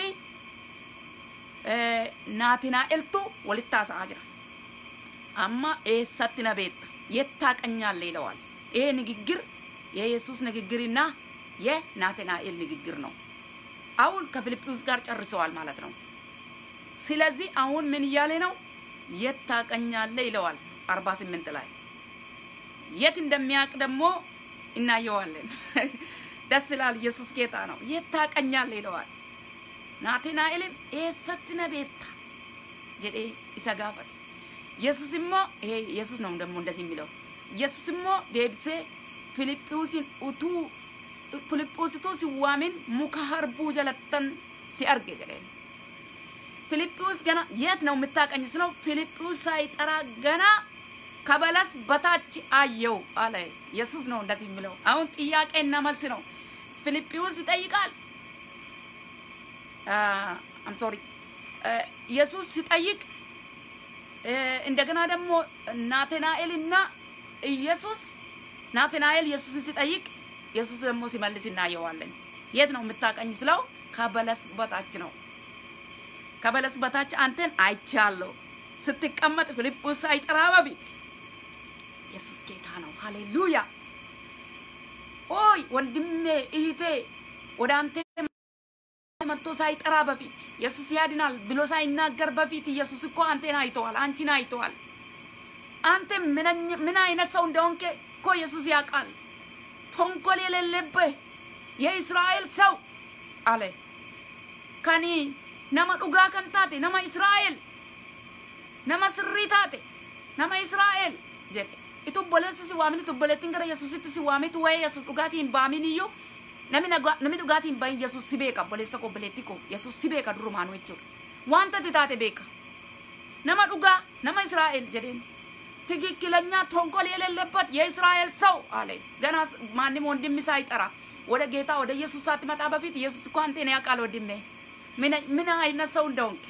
ናትናኤል ቱ ወልታሳ አጅራ አማ ኤሰትና ቤት የታቀኛለ ይለዋል ይሄ ንግግር የኢየሱስ ንግግርና የናትናኤል ንግግር ነው አሁን ከፊልጵስ ጋር ጨርሰዋል ማለት ነው ስለዚህ አሁን ምን ይያለ ነው የታቀኛለ ይለዋል 48 ላይ የት እንደሚያቅ ደግሞ እናየዋለን ደስ ይላል ኢየሱስ ጌታ ነው የታቀኛለ ይለዋል ናትናኤልም ኤሰትና ቤት ጀዴ ይሰጋፈት ኢየሱስሞ ይሄ ኢየሱስ ነው ደግሞ እንደዚህ የሚለው ኢየሱስሞ ደብሴ ፊልጵስን ኡቱ ፊልጵስቱ ሲዋምን ሙካርቡ ጀለተን ሲአርገ ጀዴ ፊልጵስ ገና የት ነው የምታቀኝ ስለው ፊልጵስ ሳይጠራ ገና ከበለስ በታች አየው አለ ኢየሱስ ነው እንደዚህ የሚለው አሁን ጥያቄና መልስ ነው ፊልጵዎስ ይጠይቃል። አም ሶሪ ኢየሱስ ሲጠይቅ እንደገና ደግሞ ናትናኤልና ኢየሱስ ናትናኤል ኢየሱስን ሲጠይቅ ኢየሱስ ደግሞ ሲመልስ እናየዋለን። የት ነው የምታቀኝ ስለው ከበለስ በታች ነው። ከበለስ በታች አንተን አይቻለሁ ስትቀመጥ ፊልጵዎስ ሳይጠራ በፊት ኢየሱስ ጌታ ነው። ሃሌሉያ። ኦይ ወንድሜ እህቴ ወደ አንተ መጥቶ ሳይጠራ በፊት ኢየሱስ ያድናል ብሎ ሳይናገር በፊት ኢየሱስ እኮ አንተን አይተዋል፣ አንቺን አይተዋል። አንተ ምን አይነት ሰው እንደሆንክ እኮ ኢየሱስ ያውቃል። ተንኮል የሌለብህ የእስራኤል ሰው አለ ከኒ ነማ ዱጋ ከንታቴ ነማ እስራኤል ነማ ስሪታቴ ነማ እስራኤል ጀት ኢቱ ቦለስ ሲዋሚኒ ቱ ቦለቲን ገረ ኢየሱስ ሲዋሚቱ ወይ ኢየሱስ ዱጋ ሲምባሚኒዮ nami dugasi mbay Jesus sibeka bolesa ko beletiko Jesus sibeka durumano echo wanta titate beka nama duga nama Israel jeden ትክክለኛ ተንኮል የሌለበት የእስራኤል ሰው አለ ገና ማንም ወንድም ሳይጠራ ወደ ጌታ ወደ ኢየሱስ ሳትመጣ በፊት ኢየሱስ እኮ አንተን ያውቃል ወንድሜ ምን አይነት ሰው እንደሆንክ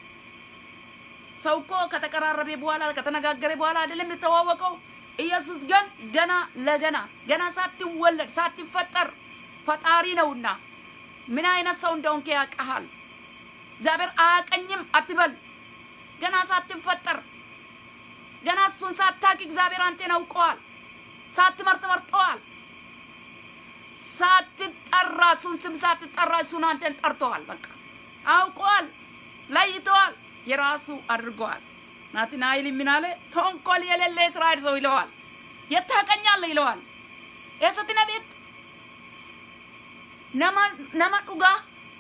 ሰው እኮ ከተቀራረበ በኋላ ከተነጋገረ በኋላ አይደለም የተዋወቀው ኢየሱስ ግን ገና ሳትወለድ ሳትፈጠር ፈጣሪ ነውና ምን አይነት ሰው እንደሆንክ ያውቃል። እግዚአብሔር አያቀኝም አትበል። ገና ሳትፈጠር ገና እሱን ሳታውቅ እግዚአብሔር አንተን አውቀዋል። ሳትመርጠዋል። ሳትጠራ እሱን ስም ሳትጠራ እሱን አንተን ጠርተዋል። በቃ አውቀዋል፣ ለይተዋል፣ የራሱ አድርገዋል። ናትናኤል ምን አለ? ተንኮል የሌለ እስራኤል ሰው ይለዋል። የታቀኛል ይለዋል። የሰት ነቢይ nama duga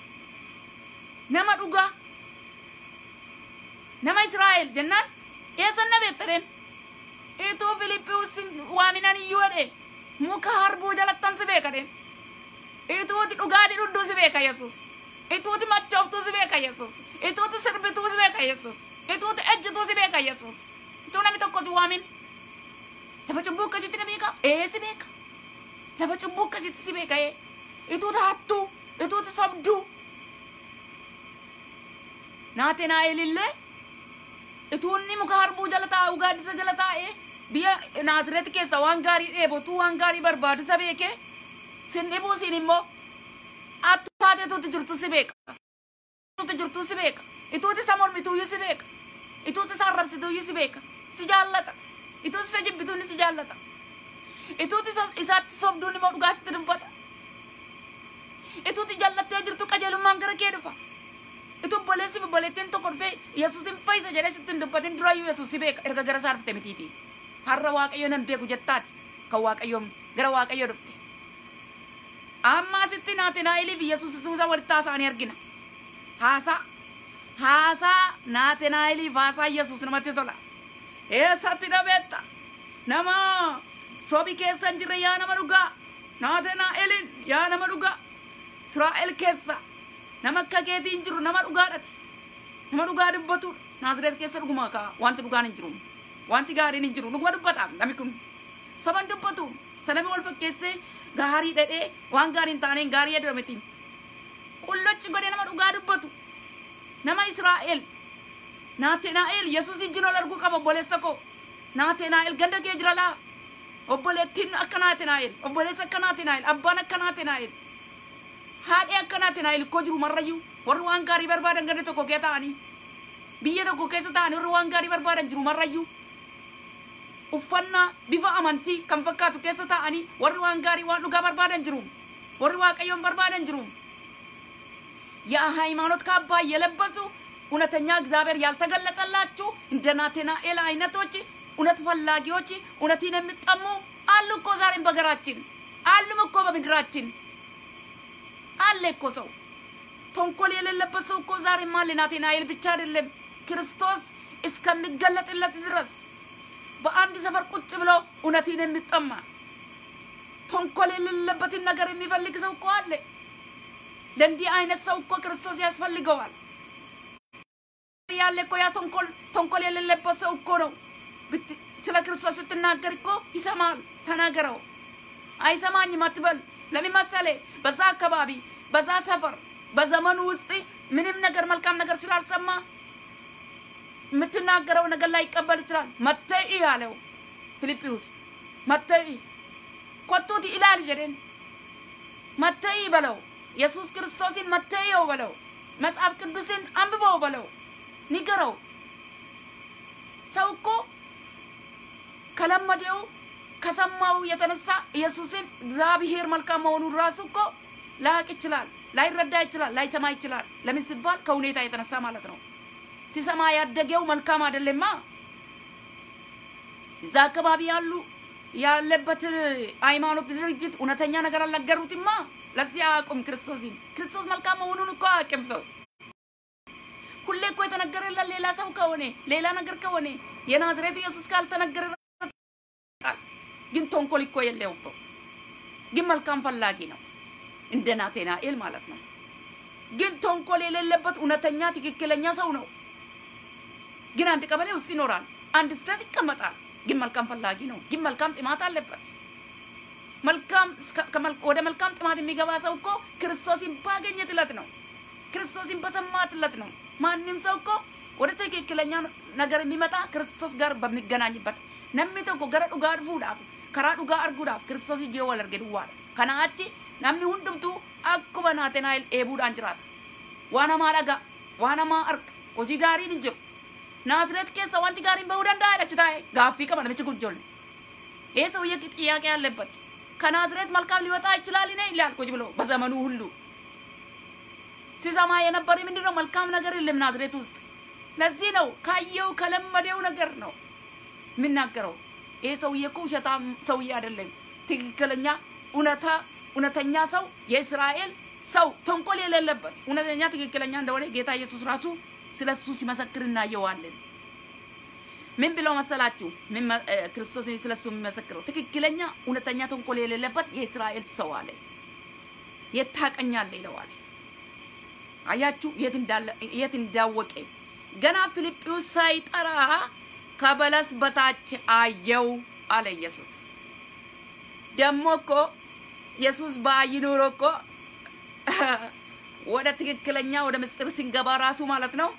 nama Israel jennan esanna beteren eto Filippos waminan yuade muka harbu jalattan sebekaren eto ti duga di duddu sebeka Jesus eto ti machoftu sebeka Jesus eto ti serbetu sebeka Jesus eto ti ejju sebeka Jesus to nami tokko si wamin laba chubbu kasi tinabeka sebeka laba chubbu kasi sebeka itu taatu itu sabdu ናትናኤል itu inni muka harbu jalata ugaadisa jalata biya Naazreet keessa waan gaarii dheebotu waan gaarii barbaadu isa beeke sin dhibuu sin immoo attu taateetuuti jirtu si beeka ituuti isa mormituuyyuu si beeka ituuti isa arrabsituuyyuu si beeka si jaallata ituuti isa jibbituunni si jaallata ituuti isaatti sobduun immoo dhugaasitti dubbata ituuti jallattee jirtu qajeelummaan gara kee dhufa itu bolesi boletin to konfe Yesusin faisa jere sitin dubbatin durayu Yesus be erga gara sarfte mititi harra waaqayyo nan beeku jettati ka waaqayyo gara waaqayyo dufte amma sitti Naatnaa'eel fi Yesus suusa walitti haasa'anii argina haasa Naatnaa'eel fi haasa Yesus namatti tola eessatti dhabeetta nama sobi keessan jirre yaa nama dhugaa Naatnaa'eel yaa nama dhugaa Israa'el keessa nama kageetiin jiru nama dhugaadhati nama dhugaa dubbatu Naazreet keessa dhuguma ka wanti dhugaan hin jiru wanti gaariin hin jiru dhuguma dubbataam namni kun saban dubbatu sanami wal fakkeessee gaarii dhedhee waan gaariin taaneen gaarii jedhameti qullachi godhee nama dhugaa dubbatu nama Israa'el Naatnaa'eel Yesuus ijjin ol arguu qaba obboleessa koo Naatnaa'eel ganda kee jira laa obboleettiin akka Naatnaa'eel obboleessa akka Naatnaa'eel abbaan akka Naatnaa'eel haadhe akkanatti na ilko jiru marrayu warri waan gaarii barbaadan ganda tokko kee ta'anii biyya tokko keessa ta'anii warri waan gaarii barbaadan jiru marrayu uffannaa bifa amantii kan fakkaatu keessa ta'anii warri waan gaarii waan dhugaa barbaadan jiru warri waaqayyoon barbaadan jiru የሃይማኖት ካባ የለበሱ እውነተኛ እግዚአብሔር ያልተገለጠላችሁ እንደ ናትናኤል አይነቶች እውነት ፈላጊዎች እውነትን የሚጠሙ አሉ እኮ ዛሬም በገራችን አሉም እኮ በምድራችን አለ እኮ ሰው ተንኮል የሌለበት ሰው እኮ ዛሬም አለ ናትናኤል ብቻ አይደለም ክርስቶስ እስከሚገለጥለት ድረስ በአንድ ሰፈር ቁጭ ብሎ እውነትን የሚጠማ ተንኮል የሌለበትን ነገር የሚፈልግ ሰው እኮ አለ ለእንዲህ አይነት ሰው እኮ ክርስቶስ ያስፈልገዋል ያለ እኮ ያ ተንኮል የሌለበት ሰው እኮ ነው ስለ ክርስቶስ ስትናገር እኮ ይሰማል ተናገረው አይሰማኝም አትበል ለምን መሰለህ? በዛ አካባቢ በዛ ሰፈር በዘመኑ ውስጥ ምንም ነገር መልካም ነገር ስላልሰማ የምትናገረው ነገር ላይ ይቀበል ይችላል። መተይ ያለው ፊልጵዩስ መተይ ኮቱት ይላል ጀደን መተይ በለው ኢየሱስ ክርስቶስን መተይው በለው መጽሐፍ ቅዱስን አንብበው በለው ንገረው። ሰው እኮ ከለመደው ከሰማው የተነሳ ኢየሱስን እግዚአብሔር መልካም መሆኑን ራሱ እኮ ላቅ ይችላል፣ ላይረዳ ይችላል፣ ላይሰማ ይችላል። ለምን ሲባል ከሁኔታ የተነሳ ማለት ነው። ሲሰማ ያደገው መልካም አይደለማ። እዛ አካባቢ ያለበት ሃይማኖት ድርጅት እውነተኛ ነገር አልነገሩትማ። ለዚህ አቁም ክርስቶስ መልካም መሆኑን እኮ አቅም ሰው ሁሌ እኮ የተነገረለት ሌላ ሰው ከሆነ ሌላ ነገር ከሆነ የናዝሬቱ ኢየሱስ ካልተነገረ ግን ተንኮል እኮ የለው እኮ ግን መልካም ፈላጊ ነው እንደ ናትናኤል ማለት ነው። ግን ተንኮል የሌለበት እውነተኛ ትክክለኛ ሰው ነው። ግን አንድ ቀበሌ ውስጥ ይኖራል፣ አንድ ስቴት ይቀመጣል። ግን መልካም ፈላጊ ነው። ግን መልካም ጥማት አለበት። መልካም ወደ መልካም ጥማት የሚገባ ሰው እኮ ክርስቶስን ባገኘትለት ነው፣ ክርስቶስን በሰማትለት ነው። ማንንም ሰው እኮ ወደ ትክክለኛ ነገር የሚመጣ ክርስቶስ ጋር በሚገናኝበት namni tokko gara dhugaa dhufuudhaaf karaa dhugaa arguudhaaf Kiristoos ijee wal arge duwwaadha. Kana achi namni hundumtuu akkuma Naatnaa'el eebuudhaan jiraata. Waan hamaa dhagaa, waan hamaa arga, hojii gaariin hin jiru. Naazreet keessa wanti gaariin bahuu danda'a achi taa'ee gaaffii qaba namichi kun ijoollee. ሰውዬ ጥያቄ ያለበት ከናዝሬት መልካም ሊወጣ ይችላል ይላል ቁጭ ብሎ በዘመኑ ሁሉ ሲሰማ የነበረ ምንድነው? መልካም ነገር የለም ናዝሬት ውስጥ። ለዚህ ነው ካየው ከለመደው ነገር ነው ምናገረው። ሰውዬ እኮ ውሸታም ሰውዬ አይደለም፣ ትክክለኛ እውነተኛ ሰው የእስራኤል ሰው ተንኮል የሌለበት እውነተኛ ትክክለኛ እንደሆነ ጌታ ኢየሱስ ራሱ ስለሱ ሲመሰክር እናየዋለን። ምን ብለው መሰላችሁ? ክርስቶስ ስለሱ የሚመሰክረው ትክክለኛ እውነተኛ ተንኮል የሌለበት የእስራኤል ሰው አለ። የታቀኛል ይለዋል። አያችሁ የት እንዳወቀ ገና ፊልጵዩስ ሳይጠራ ከበለስ በታች አየው አለ ኢየሱስ። ደሞ እኮ ኢየሱስ ባይኖር እኮ ወደ ትክክለኛ ወደ ምስጢር ሲንገባ ራሱ ማለት ነው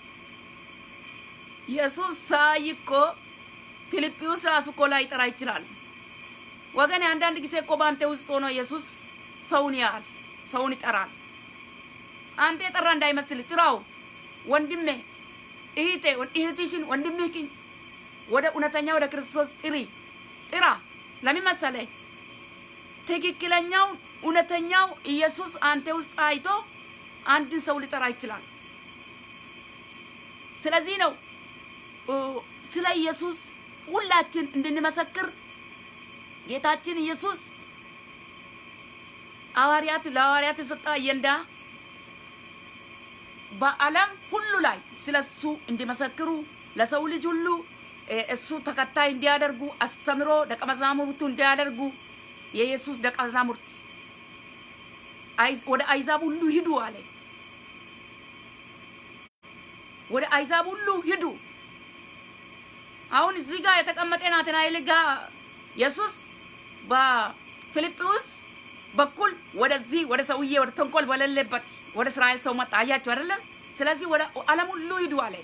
ኢየሱስ ሳይኮ ፊልጵዩስ ራሱ እኮ ላይጠራ ይችላል። ወገኔ አንዳንድ ጊዜ እኮ ባንተ ውስጥ ሆኖ ኢየሱስ ሰውን ያህል ሰውን ይጠራል። አንተ የጠራ እንዳይመስል ጥራው። ወንድሜ እህትሽን ወንድሜኪን ወደ እውነተኛ ወደ ክርስቶስ ጥራ። ለምን መሰለህ? ትክክለኛው እውነተኛው ኢየሱስ አንተ ውስጥ አይቶ አንድ ሰው ሊጠራ ይችላል። ስለዚህ ነው ስለ ኢየሱስ ሁላችን እንድንመሰክር ጌታችን ኢየሱስ ለሐዋርያት የሰጠ አጀንዳ በዓለም ሁሉ ላይ ስለሱ እንዲመሰክሩ ለሰው ልጅ ሁሉ እሱ ተከታይ እንዲያደርጉ አስተምሮ ደቀ መዛሙርቱ እንዲያደርጉ የኢየሱስ ደቀ መዛሙርት ወደ አሕዛብ ሁሉ ሂዱ አለ። ወደ አሕዛብ ሁሉ ሂዱ። አሁን እዚህ ጋር የተቀመጠ ናትናኤል ጋር ኢየሱስ በፊልጵዩስ በኩል ወደዚህ ወደ ሰውዬ ወደ ተንኮል በሌለበት ወደ እስራኤል ሰው መጣ። አያችሁ አይደለም? ስለዚህ ወደ ዓለም ሁሉ ሂዱ አለ።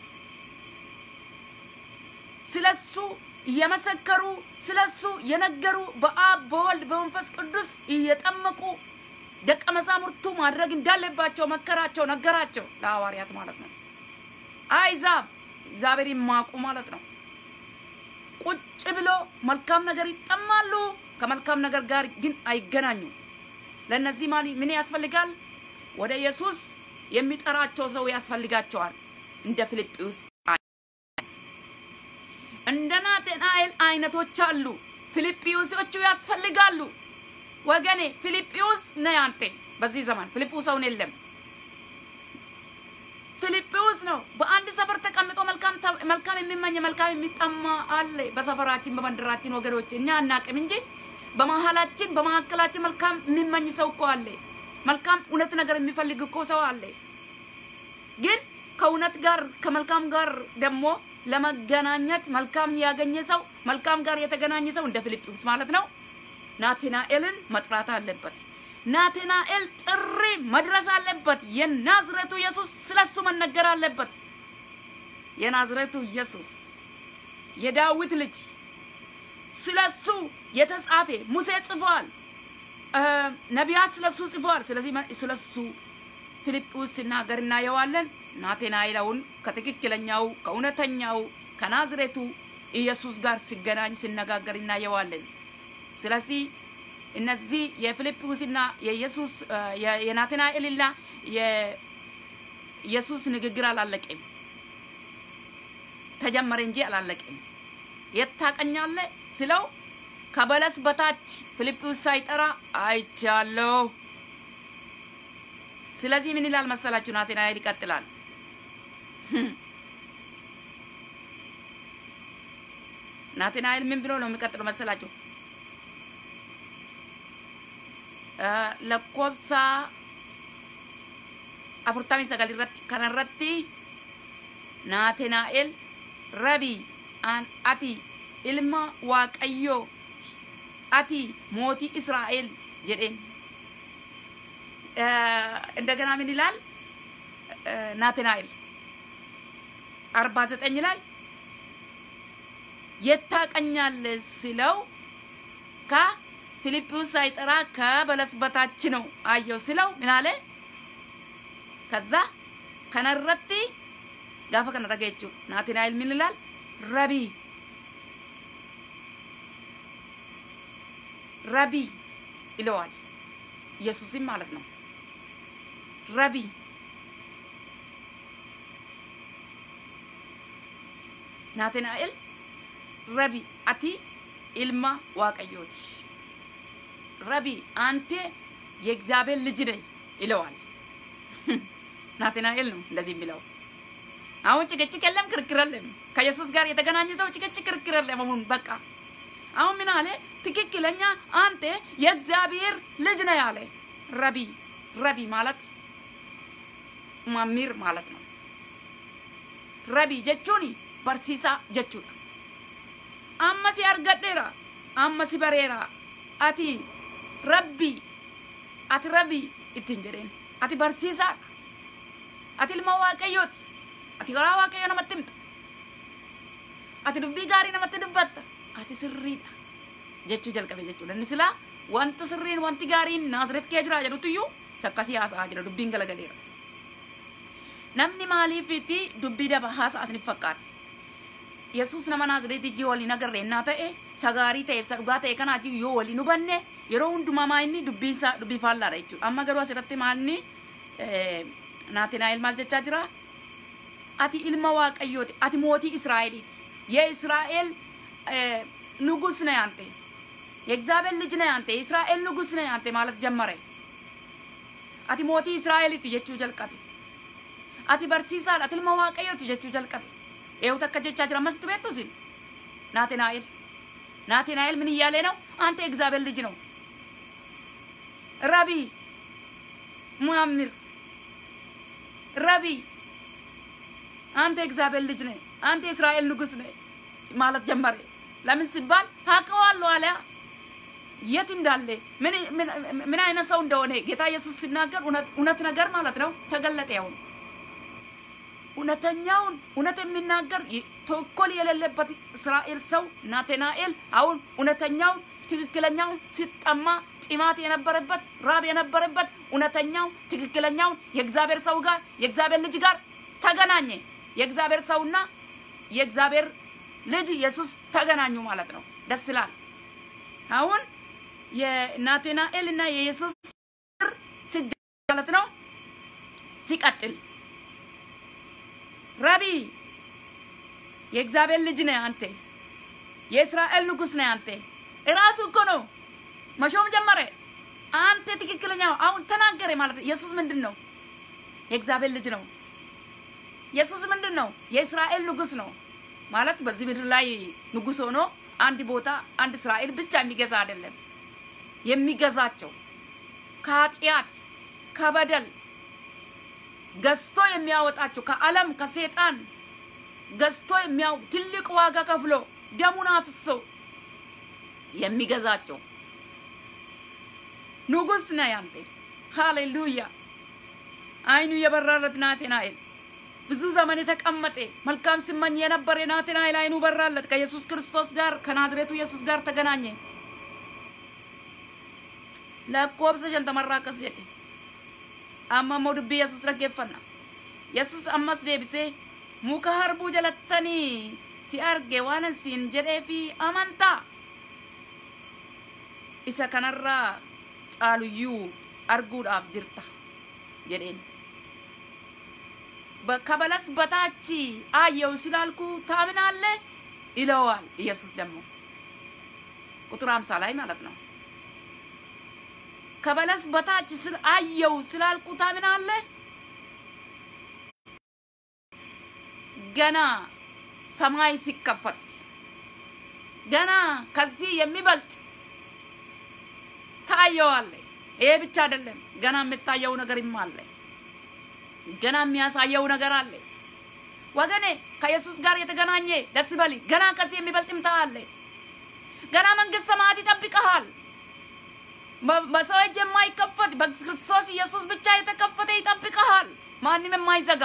ስለሱ የመሰከሩ ስለሱ የነገሩ በአብ በወልድ በመንፈስ ቅዱስ እየጠመቁ ደቀ መዛሙርቱ ማድረግ እንዳለባቸው መከራቸው፣ ነገራቸው ለሐዋርያት ማለት ነው። አሕዛብ እግዚአብሔር ይማቁ ማለት ነው። ቁጭ ብሎ መልካም ነገር ይጠማሉ፣ ከመልካም ነገር ጋር ግን አይገናኙ። ለነዚህ ምን ያስፈልጋል? ወደ ኢየሱስ የሚጠራቸው ሰው ያስፈልጋቸዋል። እንደ ፊልጵዩስ እንደ ናትናኤል አይነቶች አሉ። ፊልጵዩሶቹ ያስፈልጋሉ ወገኔ። ፊልጵዩስ ነው አንተ በዚህ ዘመን ፊልጵዩስ አሁን የለም። ፊልጵዩስ ነው በአንድ ሰፈር ተቀምጦ መልካም የሚመኝ መልካም የሚጠማ አለ። በሰፈራችን በመንደራችን ወገኖች እኛ አናቅም እንጂ በመሐከላችን መልካም የሚመኝ ሰው እኮ አለ። መልካም እውነት ነገር የሚፈልግ እኮ ሰው አለ። ግን ከእውነት ጋር ከመልካም ጋር ደግሞ ለመገናኘት መልካም ያገኘ ሰው መልካም ጋር የተገናኘ ሰው እንደ ፊልጵዩስ ማለት ነው ናትናኤልን መጥራት አለበት። ናትናኤል ጥሪ መድረስ አለበት። የናዝሬቱ ኢየሱስ ስለሱ መነገር አለበት። የናዝሬቱ ኢየሱስ የዳዊት ልጅ ስለሱ የተጻፈ ሙሴ ጽፏል። ነቢያት ስለሱ ጽፏል። ስለዚህ ስለሱ ፊልጵስዩስ ሲናገርና የዋለን ናትናኤልን ከትክክለኛው ከእውነተኛው ከናዝሬቱ ኢየሱስ ጋር ሲገናኝ ሲነጋገርና የዋለን። ስለዚህ እነዚህ የፊልጵስዩስና የኢየሱስ የናትናኤልና የኢየሱስ ንግግር አላለቀም። ተጀመረ እንጂ አላለቀም። የታቀኛለ ስለው ከበለስ በታች ፊልጵስዩስ ሳይጠራ አይቻለሁ። ስለዚህ ምን ይላል መሰላችሁ? ናትናኤል ይቀጥላል። ናትናኤል ምን ብሎ ነው የሚቀጥለው መሰላችሁ? ለኮብሳ አፍርታሚ ሰጋል ከነረቲ ናትናኤል ረቢ አን አቲ ኢልማ ዋቀዮ አቲ ሞቲ እስራኤል ጀደን እንደገና ምን ይላል ናትናኤል 49 ላይ የታቀኛል ስለው ከፊልጵስዩስ ሳይጠራ ከበለስ በታች ነው አየው ስለው ምን አለ? ከዛ ከነረቲ ጋፋ ከነረገቹ ናትናኤል ምን ይላል? ረቢ ረቢ ይለዋል። ኢየሱስም ማለት ነው። ረቢ ናትናኤል ረቢ አቲ ኢልማ ዋቀዮት ረቢ አንተ የእግዚአብሔር ልጅ ነህ ይለዋል። ናትናኤል ነው እንደዚህ የሚለው። አሁን ጭቅጭቅ የለም፣ ክርክር የለም። ከኢየሱስ ጋር የተገናኘ ሰው ጭቅጭቅ ክርክር የለም። አሁን በቃ አሁን ምን አለ? ትክክለኛ አንተ የእግዚአብሔር ልጅ ነህ አለ። ረቢ ረቢ ማለት መምህር ማለት ነው። ረቢ ጀቹኒ በርሲሳ ጀቹ አመሲ አርገደራ አመሲ በሬራ አቲ ረቢ አቲ ረቢ ኢትንጀረን አቲ በርሲሳ አቲ ልማዋቀዮት አቲ ጋራ ዋቀዮ ነመጥም አቲ ዱቢ ጋሪ ነመጥድበት አቲ ስሪዳ ጀቹ ጀልቀበ ጀቹ ለንስላ ወንት ስሪን ወንት ጋሪን ናዝሬት ከጅራ ጀዱትዩ ሰከሲ ያሳ ጀዱ ዱቢን ገለገሌራ namni maaliifiti dubbii daba haasa'as ni fakkaate. Yesuus nama Naazreetitti waliin agarreennaa ta'e sagaarii ta'eef sadhugaa ta'e kanaati yoo waliin hubanne yeroo hundumaa inni dubbii faallaadha jechuudha. Amma garuu asirratti maalni ናትናኤል ማለት jechaa jira? Ati ilma Waaqayyooti, ati mootii Israa'eliiti. የእስራኤል ንጉስ ነህ አንተ፣ የእግዚአብሔር ልጅ ነህ አንተ፣ የእስራኤል ንጉስ ነህ አንተ ማለት ጀመረ። ati mootii Israa'eliiti jechuu jalqabe. ati barsiisaadha, ati ilma Waaqayyooti jechuu jalqabe. Eewutu akka jechaa jira ammas beektu isin ናትናኤል ምን እያለ ነው? አንተ የእግዚአብሔር ልጅ ነው። ረቢ ሙአምር ረቢ አንተ የእግዚአብሔር ልጅ ነህ፣ አንተ የእስራኤል ንጉስ ነህ ማለት ጀመረ። ለምን ሲባል አውቀዋለሁ አለ የት እንዳለ ምን አይነት ሰው እንደሆነ ጌታ ኢየሱስ ሲናገር እውነት ነገር ማለት ነው ተገለጠ። ያው እውነተኛውን እውነት የሚናገር ተንኮል የሌለበት እስራኤል ሰው ናትናኤል አሁን እውነተኛው ትክክለኛው ሲጠማ ጢማት የነበረበት ራብ የነበረበት እውነተኛው ትክክለኛው የእግዚአብሔር ሰው ጋር የእግዚአብሔር ልጅ ጋር ተገናኘ። የእግዚአብሔር ሰውና የእግዚአብሔር ልጅ ኢየሱስ ተገናኙ ማለት ነው። ደስ ይላል። አሁን የናትናኤልና የኢየሱስ ማለት ነው ሲቀጥል ረቢ የእግዚአብሔር ልጅ ነህ አንተ፣ የእስራኤል ንጉስ ነህ አንተ። እራሱ እኮ ነው መሾም ጀመረ። አንተ ትክክለኛው አሁን ተናገረ ማለት ኢየሱስ ምንድነው? የእግዚአብሔር ልጅ ነው። ኢየሱስ ምንድነው? የእስራኤል ንጉስ ነው ማለት በዚህ ምድር ላይ ንጉስ ሆኖ አንድ ቦታ አንድ እስራኤል ብቻ የሚገዛ አይደለም። የሚገዛቸው ከኃጢአት ከበደል ገዝቶ የሚያወጣቸው ከዓለም ከሰይጣን ገዝቶ የሚያው ትልቅ ዋጋ ከፍሎ ደሙን አፍሶ የሚገዛቸው ንጉስ ነው ያንተ ሃሌሉያ አይኑ የበራለት ናትናኤል ብዙ ዘመን የተቀመጠ መልካም ሲመኝ የነበረ ናትናኤል አይኑ በራለት ከኢየሱስ ክርስቶስ ጋር ከናዝሬቱ ኢየሱስ ጋር ተገናኘ ለኮብሰ ሸንተ መራቀስ የደ አማ ሞድብ ኢየሱስ ረገፈና ኢየሱስ አማስ ደብሴ ሙካ ሀርቡ ጀለተኒ ሲአርጌ ዋነን ሲን ጀዴፊ አማንታ isa kanarra caaluyyuu arguudhaaf jirta jedheen ከበለስ በታች አየው ስላልኩ ታምናለህ ይለዋል ኢየሱስ ደግሞ ቁጥር 50 ላይ ማለት ነው ከበለስ በታች አየው ስላልኩ ታምናለህ ገና ሰማይ ሲከፈት ገና ከዚህ የሚበልጥ ታየዋለ ይሄ ብቻ አይደለም ገና የምታየው ነገርም አለ ገና የሚያሳየው ነገር አለ ወገኔ ከኢየሱስ ጋር የተገናኘ ደስ ይበል ገና ከዚህ የሚበልጥም ታአለ ገና መንግስት ሰማያት ይጠብቅሃል በሰው እጅ የማይከፈት በክርስቶስ ኢየሱስ ብቻ የተከፈተ ይጠብቅሃል ማንንም የማይዘጋ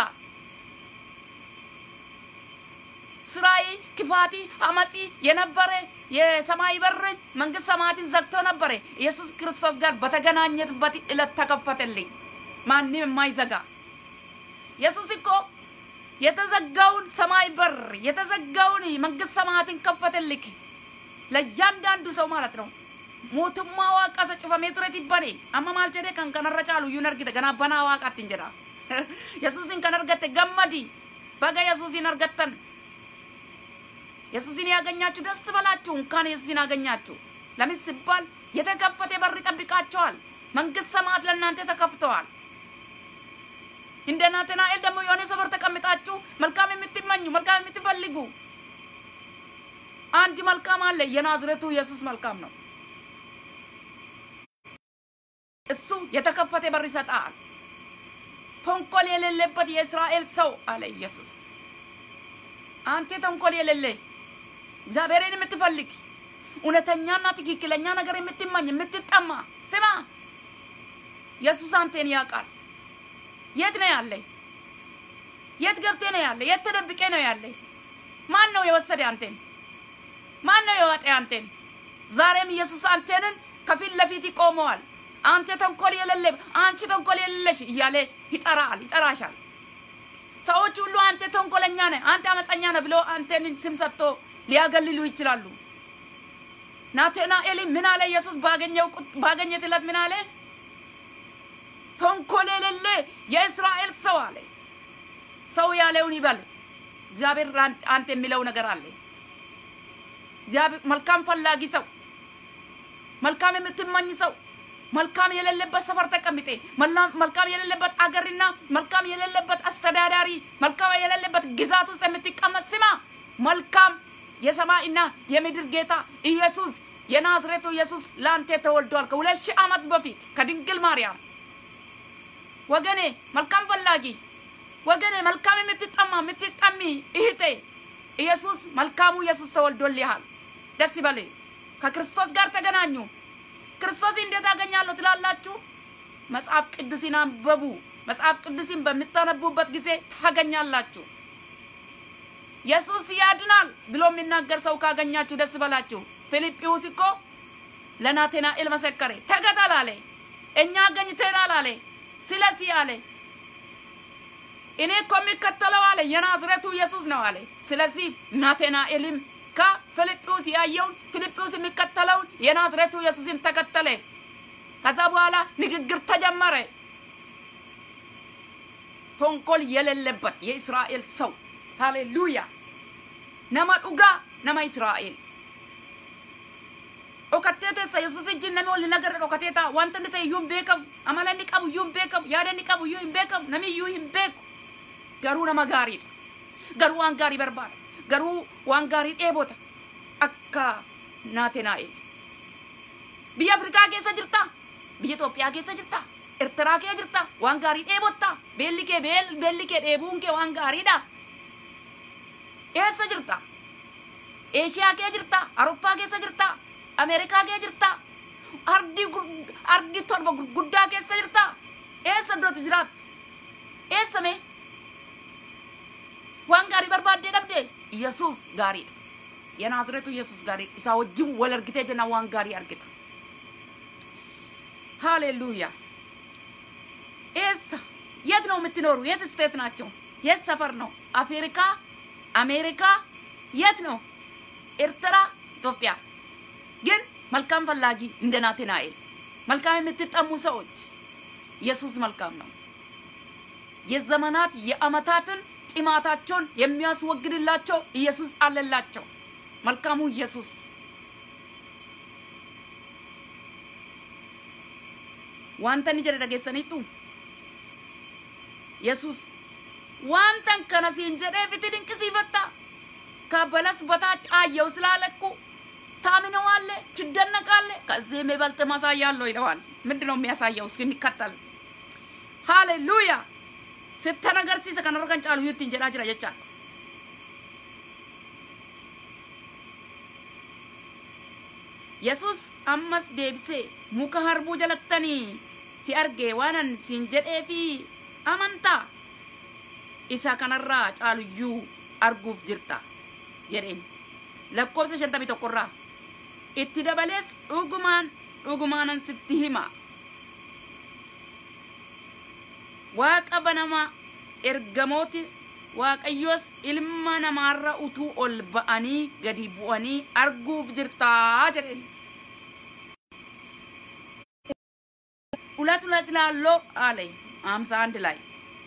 ስራይ ክፋቲ አማጺ የነበረ የሰማይ በር መንግስት ሰማያትን ዘግቶ ነበር ኢየሱስ ክርስቶስ ጋር በተገናኘበት እለት ተከፈተልኝ ማንንም የማይዘጋ ኢየሱስ እኮ የተዘጋውን ሰማይ በር የተዘጋውን መንግስት ሰማያትን ከፈተልክ ለእያንዳንዱ ሰው ማለት ነው ሞቱማ ዋቃሰ ጭፈ ሜትረት ይበኔ አማማል ጀደ ከነረጫሉ ዩነርግተ ገና በና ዋቃት እንጀራ ኢየሱስን ከነርገተ ገመዲ በጋ ኢየሱስን አርገተን ኢየሱስን ያገኛችሁ ደስ በላችሁ እንኳን ኢየሱስን ያገኛችሁ ለምን ሲባል የተከፈተ በር ይጠብቃችኋል መንግስት ሰማያት ለእናንተ ተከፍተዋል እንደ ናትናኤል ደግሞ የሆነ ሰፈር ተቀምጣችሁ መልካም የምትመኙ መልካም የምትፈልጉ አንድ መልካም አለ የናዝሬቱ ኢየሱስ መልካም ነው እሱ የተከፈተ በር ይሰጣል ተንኮል የሌለበት የእስራኤል ሰው አለ ኢየሱስ አንተ ተንኮል የሌለ እግዚአብሔርን የምትፈልግ እውነተኛና ትክክለኛ ነገር የምትመኝ የምትጠማ ስማ ኢየሱስ አንተን ያውቃል የት ነው ያለ የት ገብቴ ነው ያለ የት ተደብቄ ነው ያለ ማን ነው የወሰደ አንተን ማን ነው የዋጠ አንተን ዛሬም ኢየሱስ አንተንን ከፊት ለፊት ይቆመዋል አንተ ተንኮል የሌለ አንቺ ተንኮል የሌለሽ እያለ ይጠራሻል ሰዎች ሁሉ አንተ ተንኮለኛ ነህ አንተ አመፀኛ ነህ ብሎ አንተን ስም ሰጥቶ ሊያገልሉ ይችላሉ ናትናኤል ምን አለ ኢየሱስ ባገኘትለት ምን አለ ተንኮል የሌለ የእስራኤል ሰው አለ ሰው ያለውን ይበል እግዚአብሔር አንተ የሚለው ነገር አለ እግዚአብሔር መልካም ፈላጊ ሰው መልካም የምትመኝ ሰው መልካም የሌለበት ሰፈር ተቀምጤ መልካም የሌለበት አገርና መልካም የሌለበት አስተዳዳሪ መልካም የሌለበት ግዛት ውስጥ የምትቀመጥ ስማ መልካም የሰማይና የምድር ጌታ ኢየሱስ የናዝሬቱ ኢየሱስ ላንተ ተወልዷል ከ2000 ዓመት በፊት ከድንግል ማርያም ወገኔ መልካም ፈላጊ ወገኔ መልካም የምትጠሚ እህቴ ኢየሱስ መልካሙ ኢየሱስ ተወልዶልሃል ደስ ይበል ከክርስቶስ ጋር ተገናኙ ክርስቶስ እንዴት አገኛለሁ ትላላችሁ መጽሐፍ ቅዱስን አንብቡ መጽሐፍ ቅዱስን በመታነቡበት ጊዜ ታገኛላችሁ ኢየሱስ ያድናል ብሎ የሚናገር ሰው ካገኛችሁ ደስ በላችሁ ፊልጵዎስ እኮ ለናትናኤል መሰከረ ተከተል አለ እኛ አገኝተናል አለ ስለዚህ አለ እኔ እኮ የሚከተለው አለ የናዝሬቱ ኢየሱስ ነው አለ ስለዚህ ናትናኤልም ከፊልጵዎስ ያየውን ፊልጵዎስ የሚከተለውን የናዝሬቱ ኢየሱስን ተከተለ ከዛ በኋላ ንግግር ተጀመረ ተንኮል የሌለበት የእስራኤል ሰው ሃሌሉያ ነማ ዱጋ ነማ እስራኤል ኦከቴተ ኢየሱስ እጅ ነሞል ነገር ኦከቴታ ዋንተ እንተ ዩም ቤከም አማላኒ ቀቡ ዩም ቤከም ያደኒ ቀቡ ዩም ቤከም ነሚ ዩም ቤኩ ገሩ ነማ ጋሪ ገሩ አንጋሪ በርባር ገሩ ዋንጋሪ ኤቦታ አካ ናትናኤል ቢያ አፍሪካ ኬሰ ጅርታ ቢያ ኢትዮጵያ ኬሰ ጅርታ ኤርትራ ኬሰ ጅርታ ዋንጋሪ ኤቦታ ቤልኬ ኤቡንኬ ዋንጋሪዳ ኤሰ ጅርታ ኤሽያ ኬሰ ጅርታ አውሮፓ ኬሰ ጅርታ አሜሪካ ኬሰ ጅርታ ardi torba guddaa keessa jirta eessa iddootti jiraattu eessa mee waan gaarii barbaaddee dhabde Yesuus gaariidha የናዝሬቱ ኢየሱስ ጋር ኢሳውጅም ወለርግቴ ጀና ዋን ጋር ያርግታ ሃሌሉያ ኤስ የት ነው የምትኖሩ የት ስቴት ናቸው የት ሰፈር ነው አሜሪካ የት ነው ኤርትራ ኢትዮጵያ ግን መልካም ፈላጊ እንደ ናትናኤል መልካም የምትጠሙ ሰዎች ኢየሱስ መልካም ነው የዘመናት የአመታትን ጢማታቸውን የሚያስወግድላቸው ኢየሱስ አለላቸው መልካሙ ኢየሱስ ዋንተን ጀደገሰኒቱ ኢየሱስ ዋንተን ከነሲን ጀደ ፍትድንቅ ሲፈታ ከበለስ በታች አየው ስላለኩ ታምነዋለ ትደነቃለ ከዚህ የሚበልጥ ማሳያለው ይለዋል ምንድነው የሚያሳየው እስኪ እንከተል ሃሌሉያ ስተነገር ሲሰከነረከን ጫሉ ይት እንጀራ ጅራ ይቻል ኢየሱስ አመስ ደብሴ ሙከ ሀርቡ ጀለክተኒ ሲአርጌ ዋናን ሲንጀዴፊ አመንታ ኢሳ ከነራ ጫሉዩ አርጉፍ ጅርታ የሬን ለኮብሰ ሸንተሚ ተቆራ itti dabalees dhugumaanan sitti hima waaqa banama ergamooti waaqayyoos ilma namaarra utuu ol ba'anii gadi bu'anii arguuf jirtaa jedhen ulat ላለው አለ 51 ላይ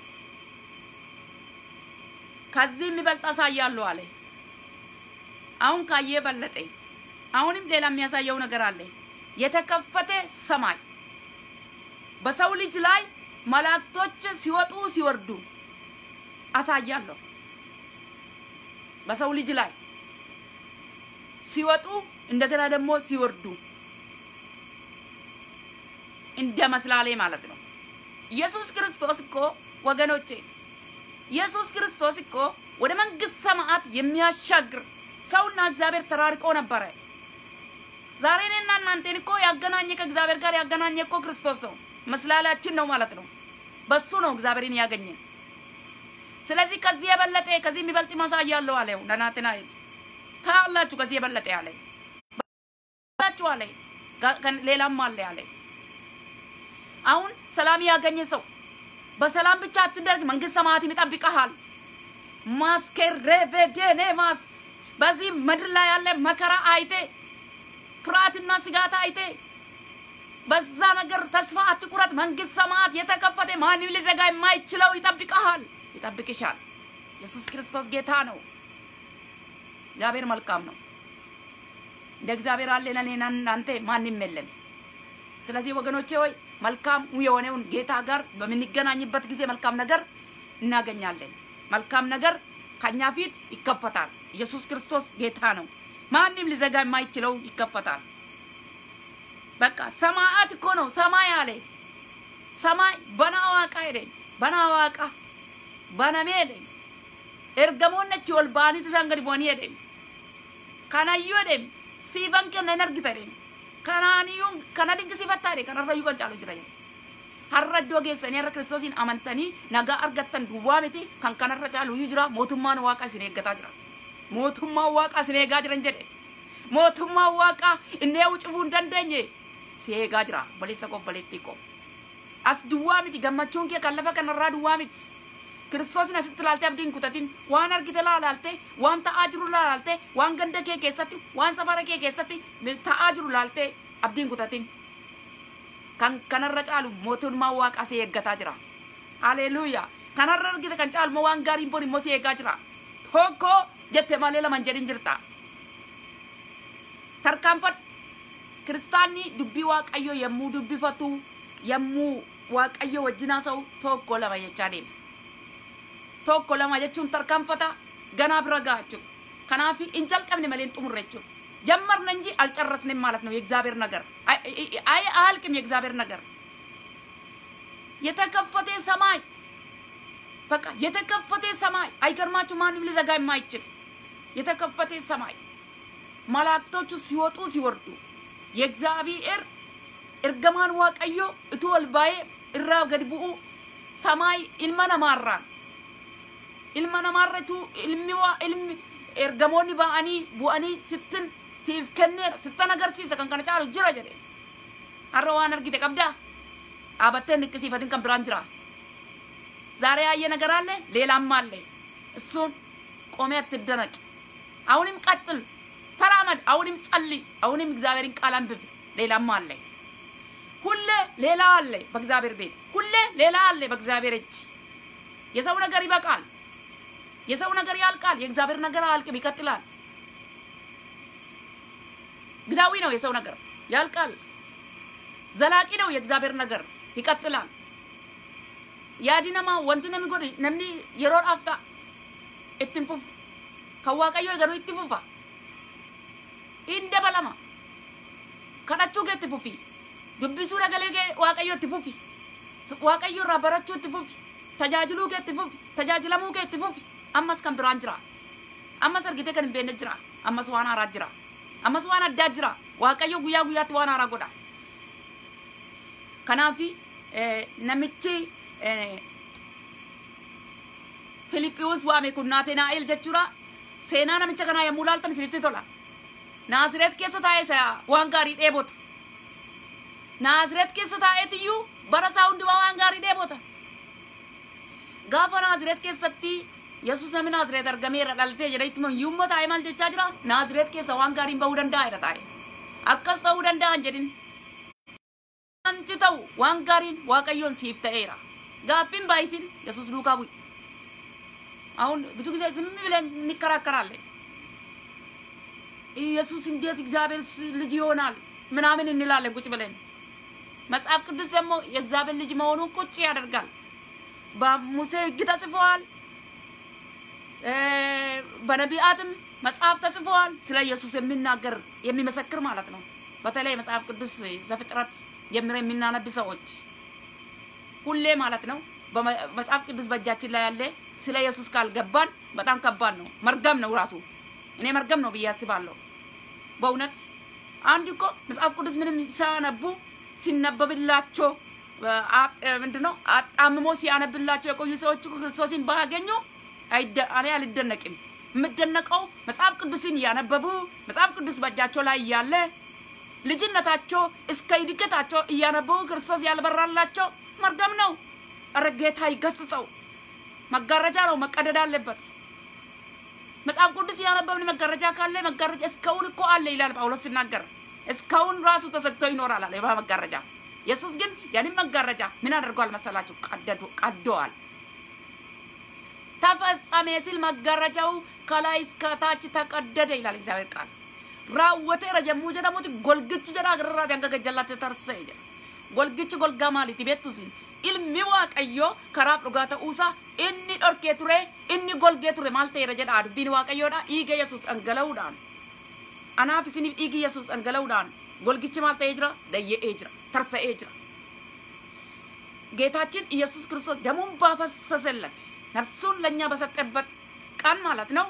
ከዚህ የሚበልጥ አሳያለሁ አለ አሁን ካየ በለጠ አሁንም ሌላ የሚያሳየው ነገር አለ የተከፈተ ሰማይ በሰው ልጅ ላይ መላእክቶች ሲወጡ ሲወርዱ አሳያለሁ በሰው ልጅ ላይ ሲወጡ እንደገና ደግሞ ሲወርዱ እንደ መስላሌ ማለት ነው ኢየሱስ ክርስቶስ እኮ ወገኖቼ ኢየሱስ ክርስቶስ እኮ ወደ መንግስት ሰማያት የሚያሻግር ሰውና እግዚአብሔር ተራርቆ ነበር ዛሬ እኔና እናንተን እኮ ያገናኘ ከእግዚአብሔር ጋር ያገናኘ እኮ ክርስቶስ ነው መስላላችን ነው ማለት ነው በሱ ነው እግዚአብሔርን ያገኘን ስለዚህ ከዚህ የበለጠ ከዚህ የሚበልጥ ማሳያለው አለው ለናትናኤል ታላችሁ ከዚህ የበለጠ ያለ ታላችሁ አለ ሌላም አለ ያለ አሁን ሰላም ያገኘ ሰው በሰላም ብቻ አትደርግ መንግስት ሰማያት ይጠብቅሃል ማስከር ረቨደኔማስ በዚህ ምድር ላይ ያለ መከራ አይቴ ፍራትና ስጋት አይቴ በዛ ነገር ተስፋ አትቁረጥ መንግስት ሰማያት የተከፈተ ማንም ሊዘጋ የማይችለው ይጠብቅሻል ኢየሱስ ክርስቶስ ጌታ ነው እግዚአብሔር መልካም ነው እንደ እግዚአብሔር አለ ለኔና እናንተ ማንም የለም ስለዚህ ወገኖቼ ሆይ መልካም የሆነውን ጌታ ጋር በመንገናኝበት ጊዜ መልካም ነገር እናገኛለን መልካም ነገር ከኛ ፊት ይከፈታል ኢየሱስ ክርስቶስ ጌታ ነው ማንም ሊዘጋ የማይችለው ይከፈታል በቃ ሰማያት እኮ ነው ሰማይ አለ ሰማይ በናዋቃ አይደል በናዋቃ በናሜል ኤርገሞነች ወልባኒቱ ሳንገድ ቦኒ አይደል ካናዩ አይደል ሲቫን ከነርግተረ ካናኒዩን ካናዲንክ ሲፈታ አይደል ካናራዩ ቀንጫሎ ይችላል harraddo geessanii harra Kiristoosin amantanii nagaa argattan duwwaa miti kan kanarra caalu jira mootummaan waaqaa isin eeggataa jira mootummaan waaqaa isin eegaa jiran jedhe mootummaan waaqaa inni ucufuu hin dandeenye si eegaa jira baleessa qobbaleetti qo as duwwaa miti gammachuun kee kan lafa kanarraa duwwaa miti Kiristoosin asitti ilaaltee abdiin kutatin waan argite laalaalte waan ta'aa jiru laalaalte waan ganda kee keessatti waan safara kee keessatti ta'aa jiru laalaalte abdiin kutatin kan kanarra caalu mootummaa waaqaa si eeggataa jira haleluuyaa kanarra argite kan caalu waan gaariin boon immoo si eegaa jira tokko jette malee lama jedhin jirta tarkaanfadhu kiristaanni dubbii waaqayyo yemmuu dubbifatu yemmuu waaqayyo wajjinaa sa'u tokko lama jechaa deema tokko lama jechuun tarkaanfata ganaa bira gaachuu kanaaf hin jalqabne malee xumurre jechuudha ጀመርን እንጂ አልጨረስንም ማለት ነው የእግዚአብሔር ነገር አያልቅም የእግዚአብሔር ነገር የተከፈተ ሰማይ በቃ የተከፈተ ሰማይ አይገርማችሁ ማንም ሊዘጋ የማይችል የተከፈተ ሰማይ መላእክቶቹ ሲወጡ ሲወርዱ የእግዚአብሔር ergamaan waaqayyo utuu ol baay'ee irraa gadi bu'u samaay ilma namaarratu ilmi ergamoonni ba'anii bu'anii sittin siif kenneera sittan agarsiisa kan kana caalu jira jedhe har'a waan argite qabdaa dhaabattee niqqisiifatin kan biraan jira ዛሬ ያየ ነገር አለ ሌላም አለ እሱን ቆሜ አትደነቅ አሁንም ቀጥል ተራመድ አሁንም ጸልይ አሁንም እግዚአብሔርን ቃል አንብብ ሌላም አለ ሁሌ ሌላ አለ በእግዚአብሔር ቤት ሁሌ ሌላ አለ በእግዚአብሔር እጅ የሰው ነገር ይበቃል የሰው ነገር ያልቃል የእግዚአብሔር ነገር አልቅም ይቀጥላል ግዛዊ ነው የሰው ነገር ያልቃል ዘላቂ ነው የእግዚአብሔር ነገር ይቀጥላል ያዲናማ ወንትነም ጎዲ ነምኒ የሮድ አፍታ እትንፉፍ ከዋቀዮ ገሩ እትንፉፋ እንደበለማ ከዳቹ ገትፉፊ ዱብሱ ረገለገ ዋቀዮ እትንፉፊ ዋቀዮ ራበራቹ እትንፉፊ ተጃጅሉ ገትፉፊ ተጃጅለሙ ገትፉፊ አማስ ከም ብራንጅራ አማስ አርጊቴ ከን ቤነጅራ አማስ ዋና አራጅራ አማስ ዋና ዳጅራ ዋቀዮ ጉያ ጉያት ዋና አራጎዳ ከናፊ ነምቺ Filipius waame kunnaate naa'el jechuudha seenaa namicha kanaa yommuu laaltan isinitti tola Naazireet keessa taa'ee waan gaarii dheebota Naazireet keessa taa'eetiyyuu bara isaa hundumaa waan gaarii dheebota gaafa Naazireet keessatti Yesuus namni Naazireet argameera dhalatee jedha ittuma yuummoo taa'ee maal jechaa jira Naazireet keessa waan gaariin bahuu danda'eera taa'e akkas ta'uu danda'an jedhin anti ta'u waan gaariin waaqayyoon siif ta'eera ጋፊን ባይሲን ኢየሱስ ሉካቡ አሁን ብዙ ጊዜ ዝም ብለን እንከራከራለን ኢየሱስ እንዴት እግዚአብሔር ልጅ ይሆናል ምናምን እንላለን ቁጭ ብለን መጽሐፍ ቅዱስ ደግሞ የእግዚአብሔር ልጅ መሆኑን ቁጭ ያደርጋል በሙሴ ሕግ ተጽፏል በነቢያትም መጽሐፍ ተጽፏል ስለ ኢየሱስ የሚናገር የሚመሰክር ማለት ነው በተለይ መጽሐፍ ቅዱስ ዘፍጥረት የሚናነብ ሰዎች ሁሌ ማለት ነው በመጽሐፍ ቅዱስ በእጃችን ላይ ያለ ስለ ኢየሱስ ካልገባን በጣም ከባድ ነው መርገም ነው ራሱ እኔ መርገም ነው በያስባለሁ በእውነት አንድ እኮ መጽሐፍ ቅዱስ ምንም ሳነቡ ሲነበብላቸው ምንድነው አጣምሞ ሲያነብላቸው የቆዩ ሰዎች ክርስቶስን ባገኙ እኔ አልደነቅም ምደነቀው መጽሐፍ ቅዱስን ያነበቡ መጽሐፍ ቅዱስ በእጃቸው ላይ ያለ ልጅነታቸው እስከ ይድገታቸው ያነበቡ ክርስቶስ ያልበራላቸው መርገም ነው አረጋታ ይገስጸው መጋረጃ ነው መቀደድ አለበት መጽሐፍ ቅዱስ ያነበብን መጋረጃ ካለ መጋረጃ እስካሁን እኮ አለ ይላል ጳውሎስ ሲናገር እስካሁን ራሱ ተሰክቶ ይኖራል አለ በመጋረጃ ኢየሱስ ግን ያንን መጋረጃ ምን አድርጓል መሰላችሁ ቀደዋል ተፈጸመ ሲል መጋረጃው ከላይ እስከ ታች ተቀደደ ይላል እግዚአብሔር ቃል ራወተ ረጀሙ ጀዳሙት ጎልግች ጀዳ ገራ ያንገገጀላት ተርሰ ይላል golgichi golga maliti betusin ilmi waaqayyo karab dhugata usa inni dhorke ture inni golge ture malte jedha dubbin waaqayyo da ige yesus angalawdan anaaf isin ige yesus angalawdan golgichi malte ejra daye ejra tarsa ejra ጌታችን ኢየሱስ ክርስቶስ ደሙን ባፈሰሰለት ነፍሱን ለኛ በሰጠበት ቀን ማለት ነው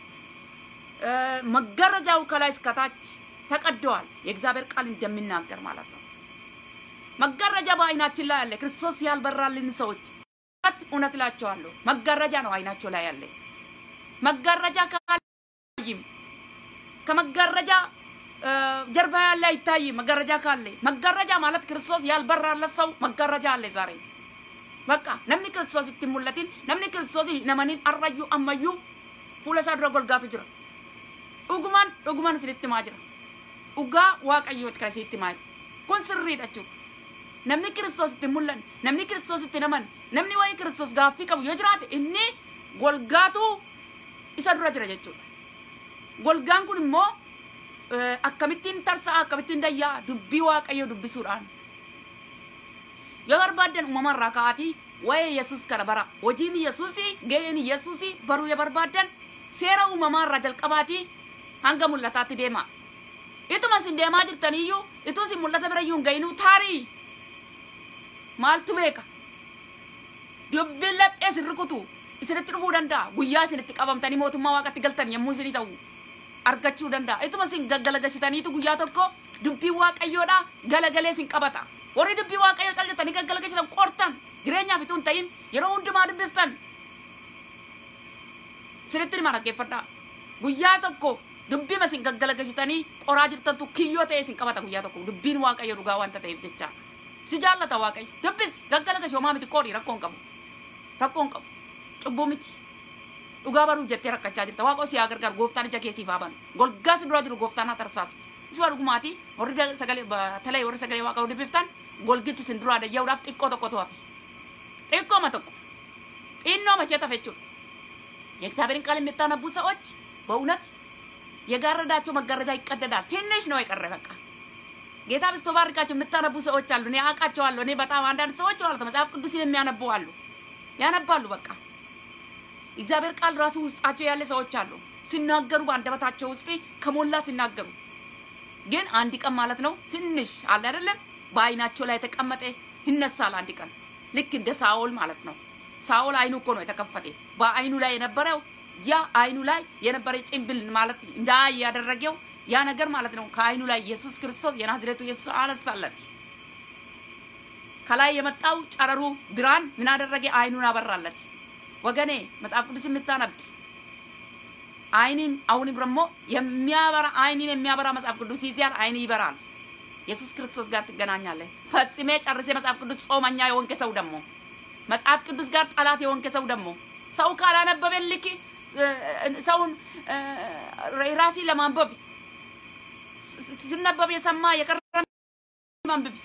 መጋረጃው ከላይ እስከ ታች ተቀደዋል የእግዚአብሔር ቃል እንደሚናገር ማለት ነው መጋረጃ በአይናችን ላይ ያለ ክርስቶስ ያልበራልን ሰዎች እውነት ላቸዋለሁ መጋረጃ ነው አይናቸው ላይ ያለ መጋረጃ ካለም ከመጋረጃ ጀርባ ያለ አይታይ መጋረጃ ካለ መጋረጃ ማለት ክርስቶስ ያልበራለት ሰው መጋረጃ አለ ዛሬ በቃ ነምኒ ክርስቶስ ይትሙለቲን ነምኒ ክርስቶስ ነማኒን አራዩ አማዩ ፉለሳ ድረጎልጋቱ ጅራ ኡጉማን ስለትማጅራ ኡጋ ዋቀዮት ከሲትማይ ኮንስሪዳችሁ namni Kristos itti mul'an namni Kristos itti naman namni waa'ee Kristos gaaffii qabu yoo jiraate inni golgaatu isa dura jira jechuudha golgaan kun immoo akkamittiin tarsaa akkamittiin dayyaa dubbii waaqayyo dubbisuudhaan yoo barbaadan uumamarraa ka'aatii waa'ee Yesuus kana bara hojiin Yesuusii ga'een Yesuusii baruu yoo barbaadan seera uumamarraa jalqabaatii hanga mul'ataatti deema ituma sin deemaa jirtaniyyuu ituu sin mul'ata birayyuu hin ga'inuu taarii maaltu beeka dubbiin laphee sirrikutu isinitti dhufuu danda'a guyyaa isinitti qabamtanii mootummaa waaqatti galtan yommuu isinii ta'u argachuu danda'a ituma isin gaggalagasitaniitu guyyaa tokko dubbii waaqayyoodha galagalee sin qabata warri dubbii waaqayyo callatanii gaggalageessitan qortan jireenyaaf ituun ta'in yeroo hundumaa dubbiftan sinitti hima dhaggeeffadhaa guyyaa tokko dubbii masin gaggalageessitanii qoraa jirtantu kiyyoo ta'ee sin qabata guyyaa tokko dubbiin waaqayyo dhugaa wanta ta'eef jecha si jaallata waaqayyo dubbisi gaggalageessi homaa miti qorii rakkoon qabu cubbuu miti dhugaa baruuf jettee rakkachaa jirta waaqoo si haa gargaaru gooftaan ija keessiif haa banu golgaas dura jiru gooftaan haa tarsaasu isuma dhugumaati warri sagalee talee warri sagalee waaqoo dubbiftan golgichi sin duraa dayya'uudhaaf xiqqoo tokkotu hafe xiqqooma tokko xinnoo machee tafe jechuudha የእግዚአብሔርን ቃል የምታነቡ ሰዎች በእውነት የጋረዳቸው መጋረጃ ይቀደዳል ትንሽ ነው የቀረ በቃ ጌታ ብስቶ ባርካቸው የምታነቡ ሰዎች አሉ እኔ አውቃቸዋለሁ እኔ በጣም አንዳንድ ሰዎች ማለት መጽሐፍ ቅዱስን የሚያነቡ አሉ ያነባሉ በቃ እግዚአብሔር ቃል ራሱ ውስጣቸው ያለ ሰዎች አሉ ሲናገሩ በአንደበታቸው ውስጥ ከሞላ ሲናገሩ ግን አንድ ቀን ማለት ነው ትንሽ አለ አይደለም በአይናቸው ላይ ተቀመጠ ይነሳል አንድ ቀን ልክ እንደ ሳኦል ማለት ነው ሳኦል አይኑ እኮ ነው የተከፈተ በአይኑ ላይ የነበረው ያ አይኑ ላይ የነበረ ጭንብል ማለት እንዳይ ያደረገው ያ ነገር ማለት ነው ከአይኑ ላይ ኢየሱስ ክርስቶስ የናዝሬቱ ኢየሱስ አነሳለት ከላይ የመጣው ጨረሩ ብርሃን ምን አደረገ አይኑን አበራለት ወገኔ መጽሐፍ ቅዱስ የምታነብ አይኒን አሁን ብረሞ የሚያበራ አይኒን የሚያበራ መጽሐፍ ቅዱስ ይዚያል አይኒ ይበራል ኢየሱስ ክርስቶስ ጋር ትገናኛለህ ፈጽሜ ጨርሴ መጽሐፍ ቅዱስ ጾመኛ የወንከ ሰው ደሞ መጽሐፍ ቅዱስ ጋር ጠላት የወንከ ሰው ደሞ ሰው ካላነበበልክ ሰውን ራሲ ለማንበብ ሲነበብ የሰማ የቀረ ማንበብ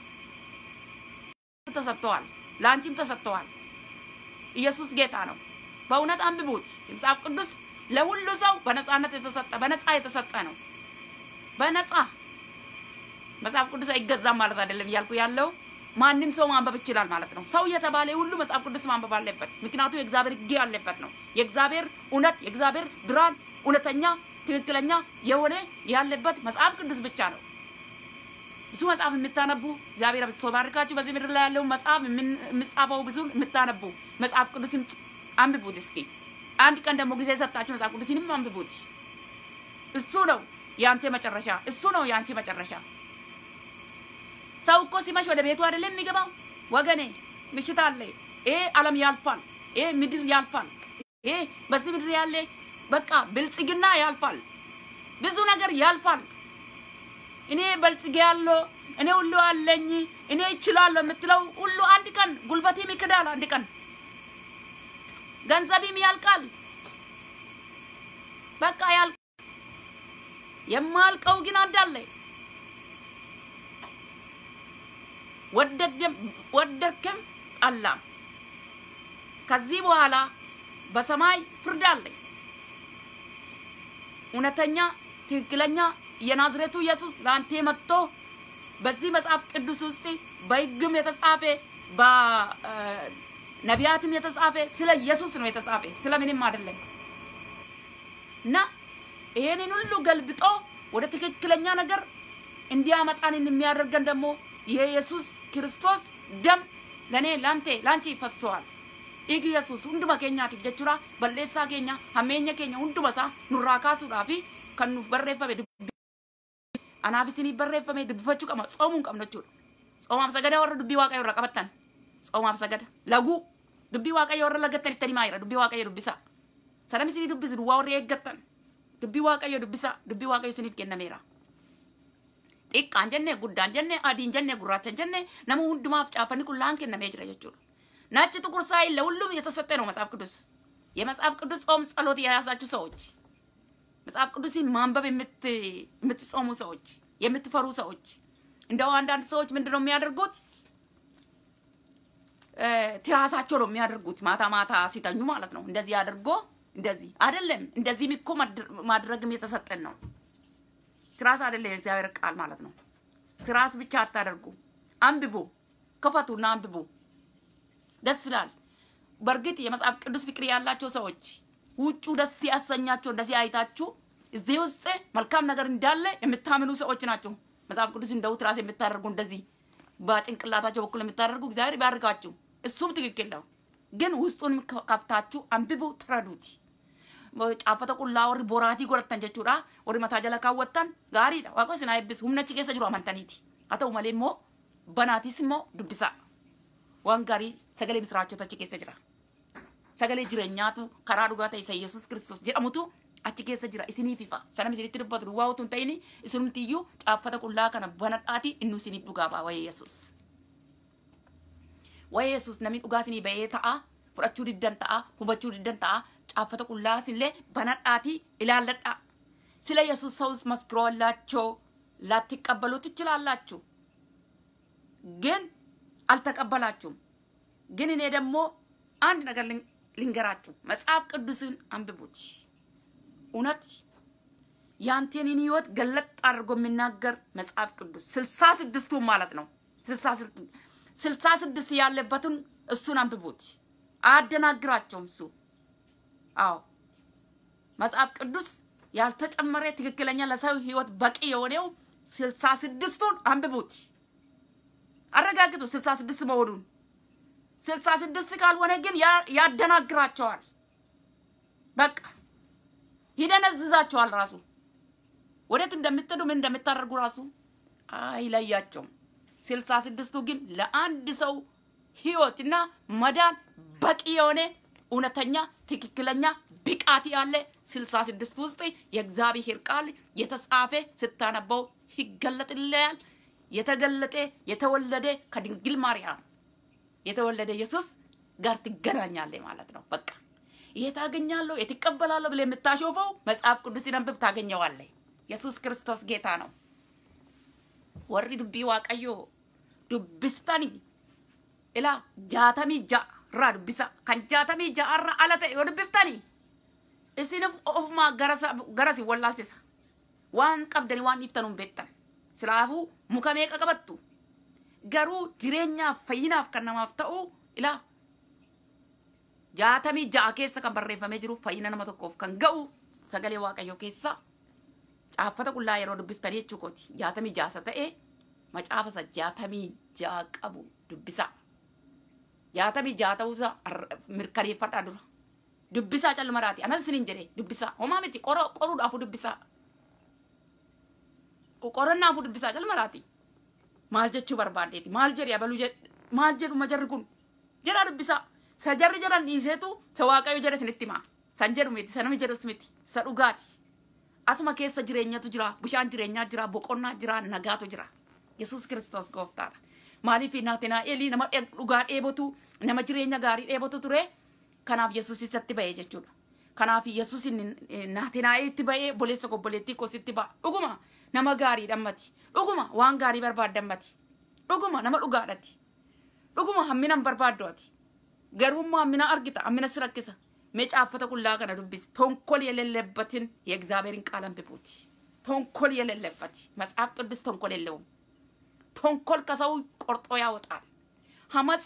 ተሰጥቷል ላንቺም ተሰጥቷል ኢየሱስ ጌታ ነው በእውነት አንብቡት መጽሐፍ ቅዱስ ለሁሉ ሰው በነጻነት የተሰጠ ነው በነጻ መጽሐፍ ቅዱስ አይገዛም ማለት አይደለም ይያልኩ ያለው ማንንም ሰው ማንበብ ይችላል ማለት ነው ሰው የተባለ ሁሉ መጽሐፍ ቅዱስ ማንበብ አለበት ምክንያቱም የእግዚአብሔር ሕግ ያለበት ነው የእግዚአብሔር እውነት የእግዚአብሔር ብርሃን እውነተኛ ትክክለኛ የሆነ ያለበት መጽሐፍ ቅዱስ ብቻ ነው ብዙ መጽሐፍ የምታነቡ እግዚአብሔር በሶባርካችሁ በዚህ ምድር ላይ ያለው መጽሐፍ የምጻፈው ብዙ የምታነቡ መጽሐፍ ቅዱስን አንብቡት እስኪ አንድ ቀን ደግሞ ጊዜ ሰጣችሁ መጽሐፍ ቅዱስንም አንብቡት እሱ ነው ያንተ መጨረሻ እሱ ነው ያንቺ መጨረሻ ሰው እኮ ሲመሽ ወደ ቤቱ አይደለም የሚገባው ወገኔ ምሽት አለ ዓለም ያልፋል ምድር ያልፋል በዚህ ምድር ያለ በቃ ብልጽግና ያልፋል ብዙ ነገር ያልፋል እኔ በልጽጌያለሁ እኔ ሁሉ አለኝ እኔ እችላለሁ የምትለው ሁሉ አንድ ቀን ጉልበቴም ይከዳል አንድ ቀን ገንዘብም ያልቃል በቃ ያልቃል የማልቀው ግን አንዳለ ወደድክም ጠላም ከዚህ በኋላ በሰማይ ፍርድ አለ እውነተኛ ትክክለኛ የናዝሬቱ ኢየሱስ ላንተ መጥቶ በዚህ መጽሐፍ ቅዱስ ውስጥ በሕግም የተጻፈ በነቢያትም የተጻፈ ስለ ኢየሱስ ነው የተጻፈ ስለ ምንም አይደለም እና ይሄንን ሁሉ ገልብጦ ወደ ትክክለኛ ነገር እንዲያመጣን የሚያደርገን ደግሞ የኢየሱስ ክርስቶስ ደም ለኔ ላንቺ ፈሷል ኢየሱስ ሁንዱማ ኬኛቲ ጀቹራ በሌሳ ኬኛ ሀሜኛ ኬኛ ሁንዱማሳ ኑራካሱ ራፊ ከኑ በረፈበ አናፊስኒ በረፈበ ድብፈቹ ቀማ ጾሙን ቀምነቹ ጾማም ሰገዳ ወረ ዱቢ ዋቀዮ ረቀበታን ጾማም ሰገዳ ለጉ ዱቢ ዋቀዮ ወረ ለገተን ተኒ ማይራ ዱቢ ዋቀዮ ዱቢሳ ሰላምሲኒ ዱቢስ ዱዋ ወረ የገተን ዱቢ ዋቀዮ ዱቢሳ ዱቢ ዋቀዮ ስኒፍ ከነሜራ xiqqaan jenne guddaan jenne adiin jenne gurraachan jenne nama hundumaaf caafani kullaan kennamee jira jechuudha ናጭ ጥቁር ሳይል ለሁሉም የተሰጠ ነው መጽሐፍ ቅዱስ የመጽሐፍ ቅዱስ ጾም ጸሎት ያያዛችሁ ሰዎች መጽሐፍ ቅዱስን ማንበብ የምትጾሙ ሰዎች የምትፈሩ ሰዎች እንደው አንዳንድ ሰዎች ምንድነው የሚያደርጉት ትራሳቸው ነው የሚያደርጉት ማታ ሲተኙ ማለት ነው እንደዚህ አድርጎ እንደዚህ አይደለም እንደዚህ እኮ ማድረግም የተሰጠን ነው ትራስ አይደለም እግዚአብሔር ቃል ማለት ነው ትራስ ብቻ አታደርጉ አንብቡ ከፈቱና አንብቡ ደስ ይላል በርግጥ የመጽሐፍ ቅዱስ ፍቅር ያላቸው ሰዎች ውጩ ደስ ያሰኛቸው እንደዚህ አይታችሁ እዚህ ውስጥ መልካም ነገር እንዳለ የምታምኑ ሰዎች ናቸው መጽሐፍ ቅዱስ እንደው ትራስ የምታደርጉ እንደዚህ በጭንቅላታቸው በኩል የምታደርጉ እግዚአብሔር ይባርካችሁ እሱም ትክክል ነው ግን ውስጡን ከፍታችሁ አንብቡ ተረዱት caafata qullaa warri boraatii godhatan jechuudha warri mataa jala kaawwattan gaariidha waaqo isin eebbis humna achi keessa jiru amantaniiti haa ta'u malee immoo banaatis immoo dubbisaa waan gaarii sagalee misraachota achi keessa jira sagalee jireenyaatu karaa dhugaa ta'e isa Yesuus Kiristoos jedhamutu achi keessa jira isiniif ifa sana misiritti dubbatu duwwaa utuu hin ta'ini isinumtiyyuu caafata qullaa kana banadhaati inni isiniif dhugaa ba'a waa'ee Yesuus. Waa'ee Yesuus namni dhugaa isinii ba'ee ta'a fudhachuu diddan ta'a hubachuu diddan ta'a caafata qullaa isinillee banadhaati ilaalladhaa. Sila Yesuus ሰውስ መስክሮላቸው ላትቀበሉት ትችላላችሁ ግን አልተቀበላችሁም። ግን እኔ ደግሞ አንድ ነገር ልንገራችሁ መጽሐፍ ቅዱስን አንብቡት እውነት ያንተን ህይወት ገለጥ አድርጎ የሚናገር መጽሐፍ ቅዱስ 66ቱ ማለት ነው 66 ያለበትን እሱን አንብቡት አደናግራቸውም እሱ አዎ መጽሐፍ ቅዱስ ያልተጨመረ ትክክለኛ ለሰው ህይወት በቂ የሆነው 66ቱን አንብቡት አረጋግጡ 66 መሆኑን 66 ካልሆነ ግን ያደናግራቸዋል በቃ ይደነዝዛቸዋል ራሱ ወዴት እንደምትሄዱ ምን እንደምታደርጉ ራሱ አይለያቸውም 66ቱ ግን ለአንድ ሰው ህይወትና መዳን በቂ የሆነ እውነተኛ ትክክለኛ ብቃት ያለ 66 ውስጥ የእግዚአብሔር ቃል የተጻፈ ስታነበው ይገለጥልሃል የተገለጠ የተወለደ ከድንግል ማርያም የተወለደ ኢየሱስ ጋር ትገናኛለህ ማለት ነው በቃ የታገኛለሁ የትቀበላለሁ ብለ የምታሾፈው መጽሐፍ ቅዱስ ሲነበብ ታገኘዋለህ ኢየሱስ ክርስቶስ ጌታ ነው ወሪ ዱቢ ዋቀዮ ዱብስታኒ ኢላ ጃተሚ ጃ ራ ዱብሳ ከን ጃተሚ ጃ አራ አለተ ወዱብፍታኒ እስንፍ ኦፍማ ገረሲ ወላልተሳ ዋን ቀብደኒ ዋን ይፍተኑን ቤተን ስላፉ ሙከሜ ቀቀበቱ ገሩ ጅሬኛ ፈይናፍ ከነማፍ ተኡ ኢላ ጃተሚ ጃ ኬሳ ከን በረፈሜ ጅሩ ፈይና ነማ tokkoof kan ga'u sagalee waaqayyo keessa caafata qullaa yeroo dubbiftanii jechuukooti ጃተሚ ጃሳ ta'e macaafa ጃተሚ ጃ qabu dubbisa ጃተሚ ጃ ta'uusa mirkaneeffadhaa dura dubbisa calmaraati anas sinin jedhe dubbisa homaa miti qoruudhaaf dubbisa qorannaafu dubbisa calmaraati maal jechuu barbaadeeti maal jedhi abalu maal jedhu majarri kun jedha dubbisa sajarri jedhan dhiiseetu sa waaqayyo jedhe sinitti himaa san jedhu miti sanami jedhus miti sa dhugaati asuma keessa jireenyatu jira bishaan jireenyaa jira boqonnaa jira nagaatu jira Yesuus Kiristoos gooftaadha maaliif Naatnaa'el nama dhugaa dheebotu nama jireenya gaarii dheebotu ture kanaaf Yesuus isatti ba'ee jechuudha kanaaf Yesuus Naatnaa'elitti ba'ee boleessa gobboleettii kositti ba'a dhuguma nama gaarii dhammati dhuguma waan gaarii barbaadammati dhuguma nama dhugaadhati dhuguma hammina barbaaddooti garummaa hammina argita hammina sirakkisa meecaafata qullaa kana dubbis tonkol የሌለበትን የእግዚአብሔርን ቃል አንብቡት tonkol የሌለበት መጽሐፍ ቅዱስ tonkol የለውም tonkol ከሰው ቆርጦ ያወጣል ሐመጽ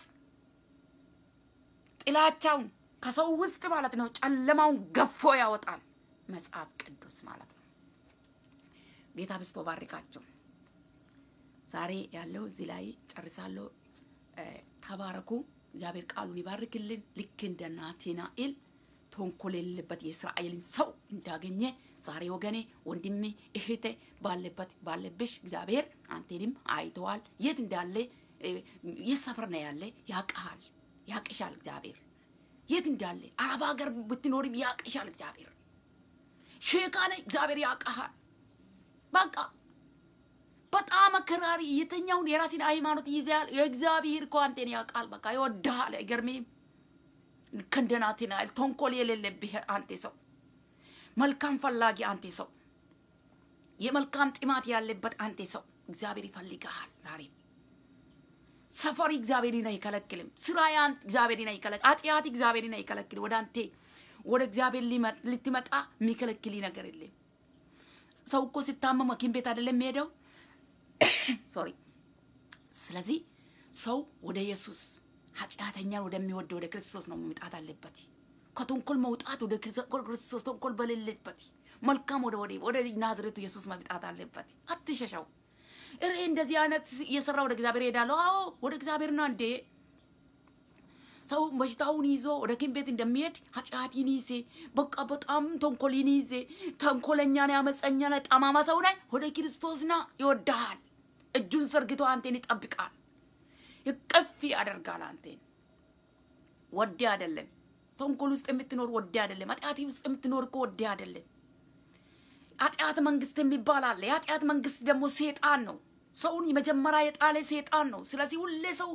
ጥላቻውን ከሰው ውስጥ ማለት ነው ጨለማውን ገፎ ያወጣል መጽሐፍ ቅዱስ ማለት ነው ጌታ በስቶ ባርካቸው ዛሬ ያለው እዚህ ላይ ጨርሳለሁ ተባረኩ እግዚአብሔር ቃሉን ይባርክልን ልክ እንደ ናትናኤል ተንኮል የሌለበት የእስራኤልን ሰው እንዳገኘ ዛሬ ወገኔ ወንድሜ እህቴ ባለብሽ እግዚአብሔር አንተንም አይተዋል የት እንዳለ የሰፈር ነው ያለ ያቀሃል ያቀሻል እግዚአብሔር የት እንዳለ አረብ ሀገር ብትኖርም ያቀሻል እግዚአብሔር ሼካኔ እግዚአብሔር ያቀሃል በቃ በጣም አከራሪ የተኛውን የራስን ሃይማኖት ይያል የእግዚአብሔር ኮንቴን ያቃል በቃ ይወዳል አይገርምም ከንደናትናኤል ተንኮል የሌለብህ አንተ ሰው መልካም ፈላጊ አንተ ሰው የመልካም ጥማት ያለበት አንተ ሰው እግዚአብሔር ይፈልጋል ዛሬ ሰፈር እግዚአብሔርን አይከለክልም ስራያን እግዚአብሔርን አይከለክል አጥያት እግዚአብሔርን አይከለክል ወደ አንተ ወደ እግዚአብሔር ልትመጣ የሚከለክል ነገር የለም ሰው እኮ ሲታመም ሐኪም ቤት አይደለም ሄደው ሶሪ ስለዚህ ሰው ወደ ኢየሱስ ኃጢአተኛን ወደሚወደው ወደ ክርስቶስ ነው መምጣት አለበት ከተንኮል መውጣት ወደ ክርስቶስ ተንኮል በሌለበት መልካም ወደ ናዝሬቱ ኢየሱስ መምጣት አለበት አትሸሻው እንደዚህ አይነት እየሰራ ወደ እግዚአብሔር ሄዳለው አዎ ወደ እግዚአብሔርና እንዴ ሰው በሽታውን ይዞ ወደ ሐኪም ቤት እንደሚሄድ ኃጢአትን ይዜ በቃ በጣም ተንኮልን ይዜ ተንኮለኛና ያመፀኛና ጠማማ ሰው ነህ ወደ ክርስቶስና ይወድሃል እጁን ዘርግቶ አንተን ይጠብቃል ይቅፍ ያደርጋል አንተን ወዴ አይደለም ተንኮል ውስጥ የምትኖር ወዴ አይደለም ኃጢአት ውስጥ የምትኖር እኮ ወዴ አይደለም ኃጢአት መንግስት የሚባል አለ የኃጢአት መንግስት ደግሞ ሰይጣን ነው ሰውን የመጀመሪያ የጣለ ሰይጣን ነው ስለዚህ ሁሌ ሰው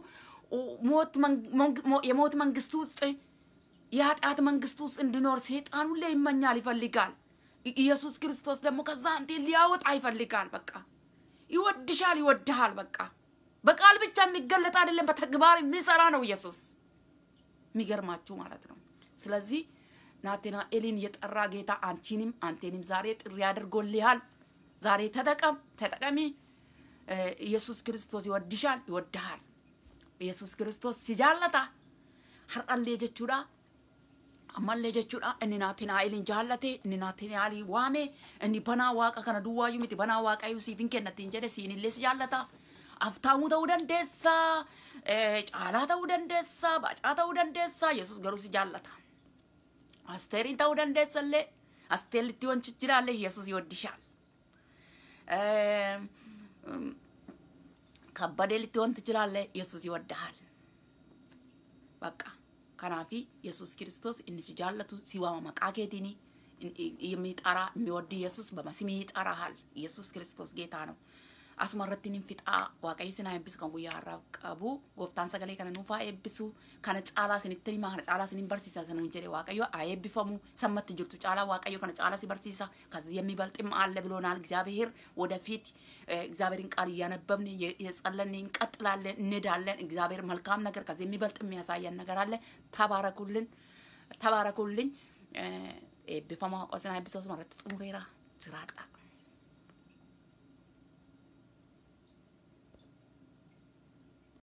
የሞት መንግስት ውስጥ የኃጢአት መንግስት ውስጥ እንዲኖር ሰይጣን ሁሌ ይመኛል ይፈልጋል ኢየሱስ ክርስቶስ ደግሞ ከዛ አንተን ሊያወጣ ይፈልጋል በቃ ይወድሻል ይወድሃል በቃ በቃል ብቻ የሚገለጥ አይደለም በተግባር የሚሰራ ነው ኢየሱስ የሚገርማችሁ ማለት ነው ስለዚህ ናትናኤልን የጠራ ጌታ አንተንም ዛሬ ጥሪ አድርጎልሃል ዛሬ ተጠቀሚ ኢየሱስ ክርስቶስ ይወድሻል ይወድሃል ኢየሱስ ክርስቶስ ሲጃለታ ሐራን ለጀቹዳ አማን ለጀቹዳ እኒ ናትናኤልን ጃለቴ እኒ ናትናኤሊ ዋሜ እኒ በና ዋቃ ከነ ዱዋዩ ሚቲ በና ዋቃ ዩሲፍን ከነቲን ጀደ ሲኒሌስ ጃለታ አፍታሙ ተውደንደሳ ጫላ ተውደንደሳ ባጫ ተውደንደሳ ኢየሱስ ገሩ ሲጃለታ አስቴሪን ተውደንደሰለ አስቴል ልትሆን ትችላለሽ ኢየሱስ ይወድሻል ከበደ ልትሆን ትችላለህ ኢየሱስ ይወድሃል በቃ ከናፊ ኢየሱስ ክርስቶስ እንሲጃለቱ ሲዋማ መቃኬቲኒ የሚጣራ የሚወድ ኢየሱስ በመስሚ ይጣራሃል ኢየሱስ ክርስቶስ ጌታ ነው asmarratinin fixa waaqayyo sina ebbis kan guyyaa harraa qabu gooftaan sagalee kana nuufaa ebbisu kana caalaa sinitti hima kana caalaa sinin barsiisa sanuun jedhe waaqayyo ayebbifamu sammatti jirtu caalaa waaqayyo kana caalaa si barsiisa ከዚህ የሚበልጥም አለ ብሎናል እግዚአብሔር ወደፊት እግዚአብሔርን ቃል እያነበብን የጸለልን እንቀጥላለን እንሄዳለን እግዚአብሔር መልካም ነገር ከዚህ የሚበልጥ የሚያሳየን ነገር አለ ተባረኩልን ኤብቢፈማ ቆስና ኤብቢሶስ ማለት ጽሙሬራ ዝራጣ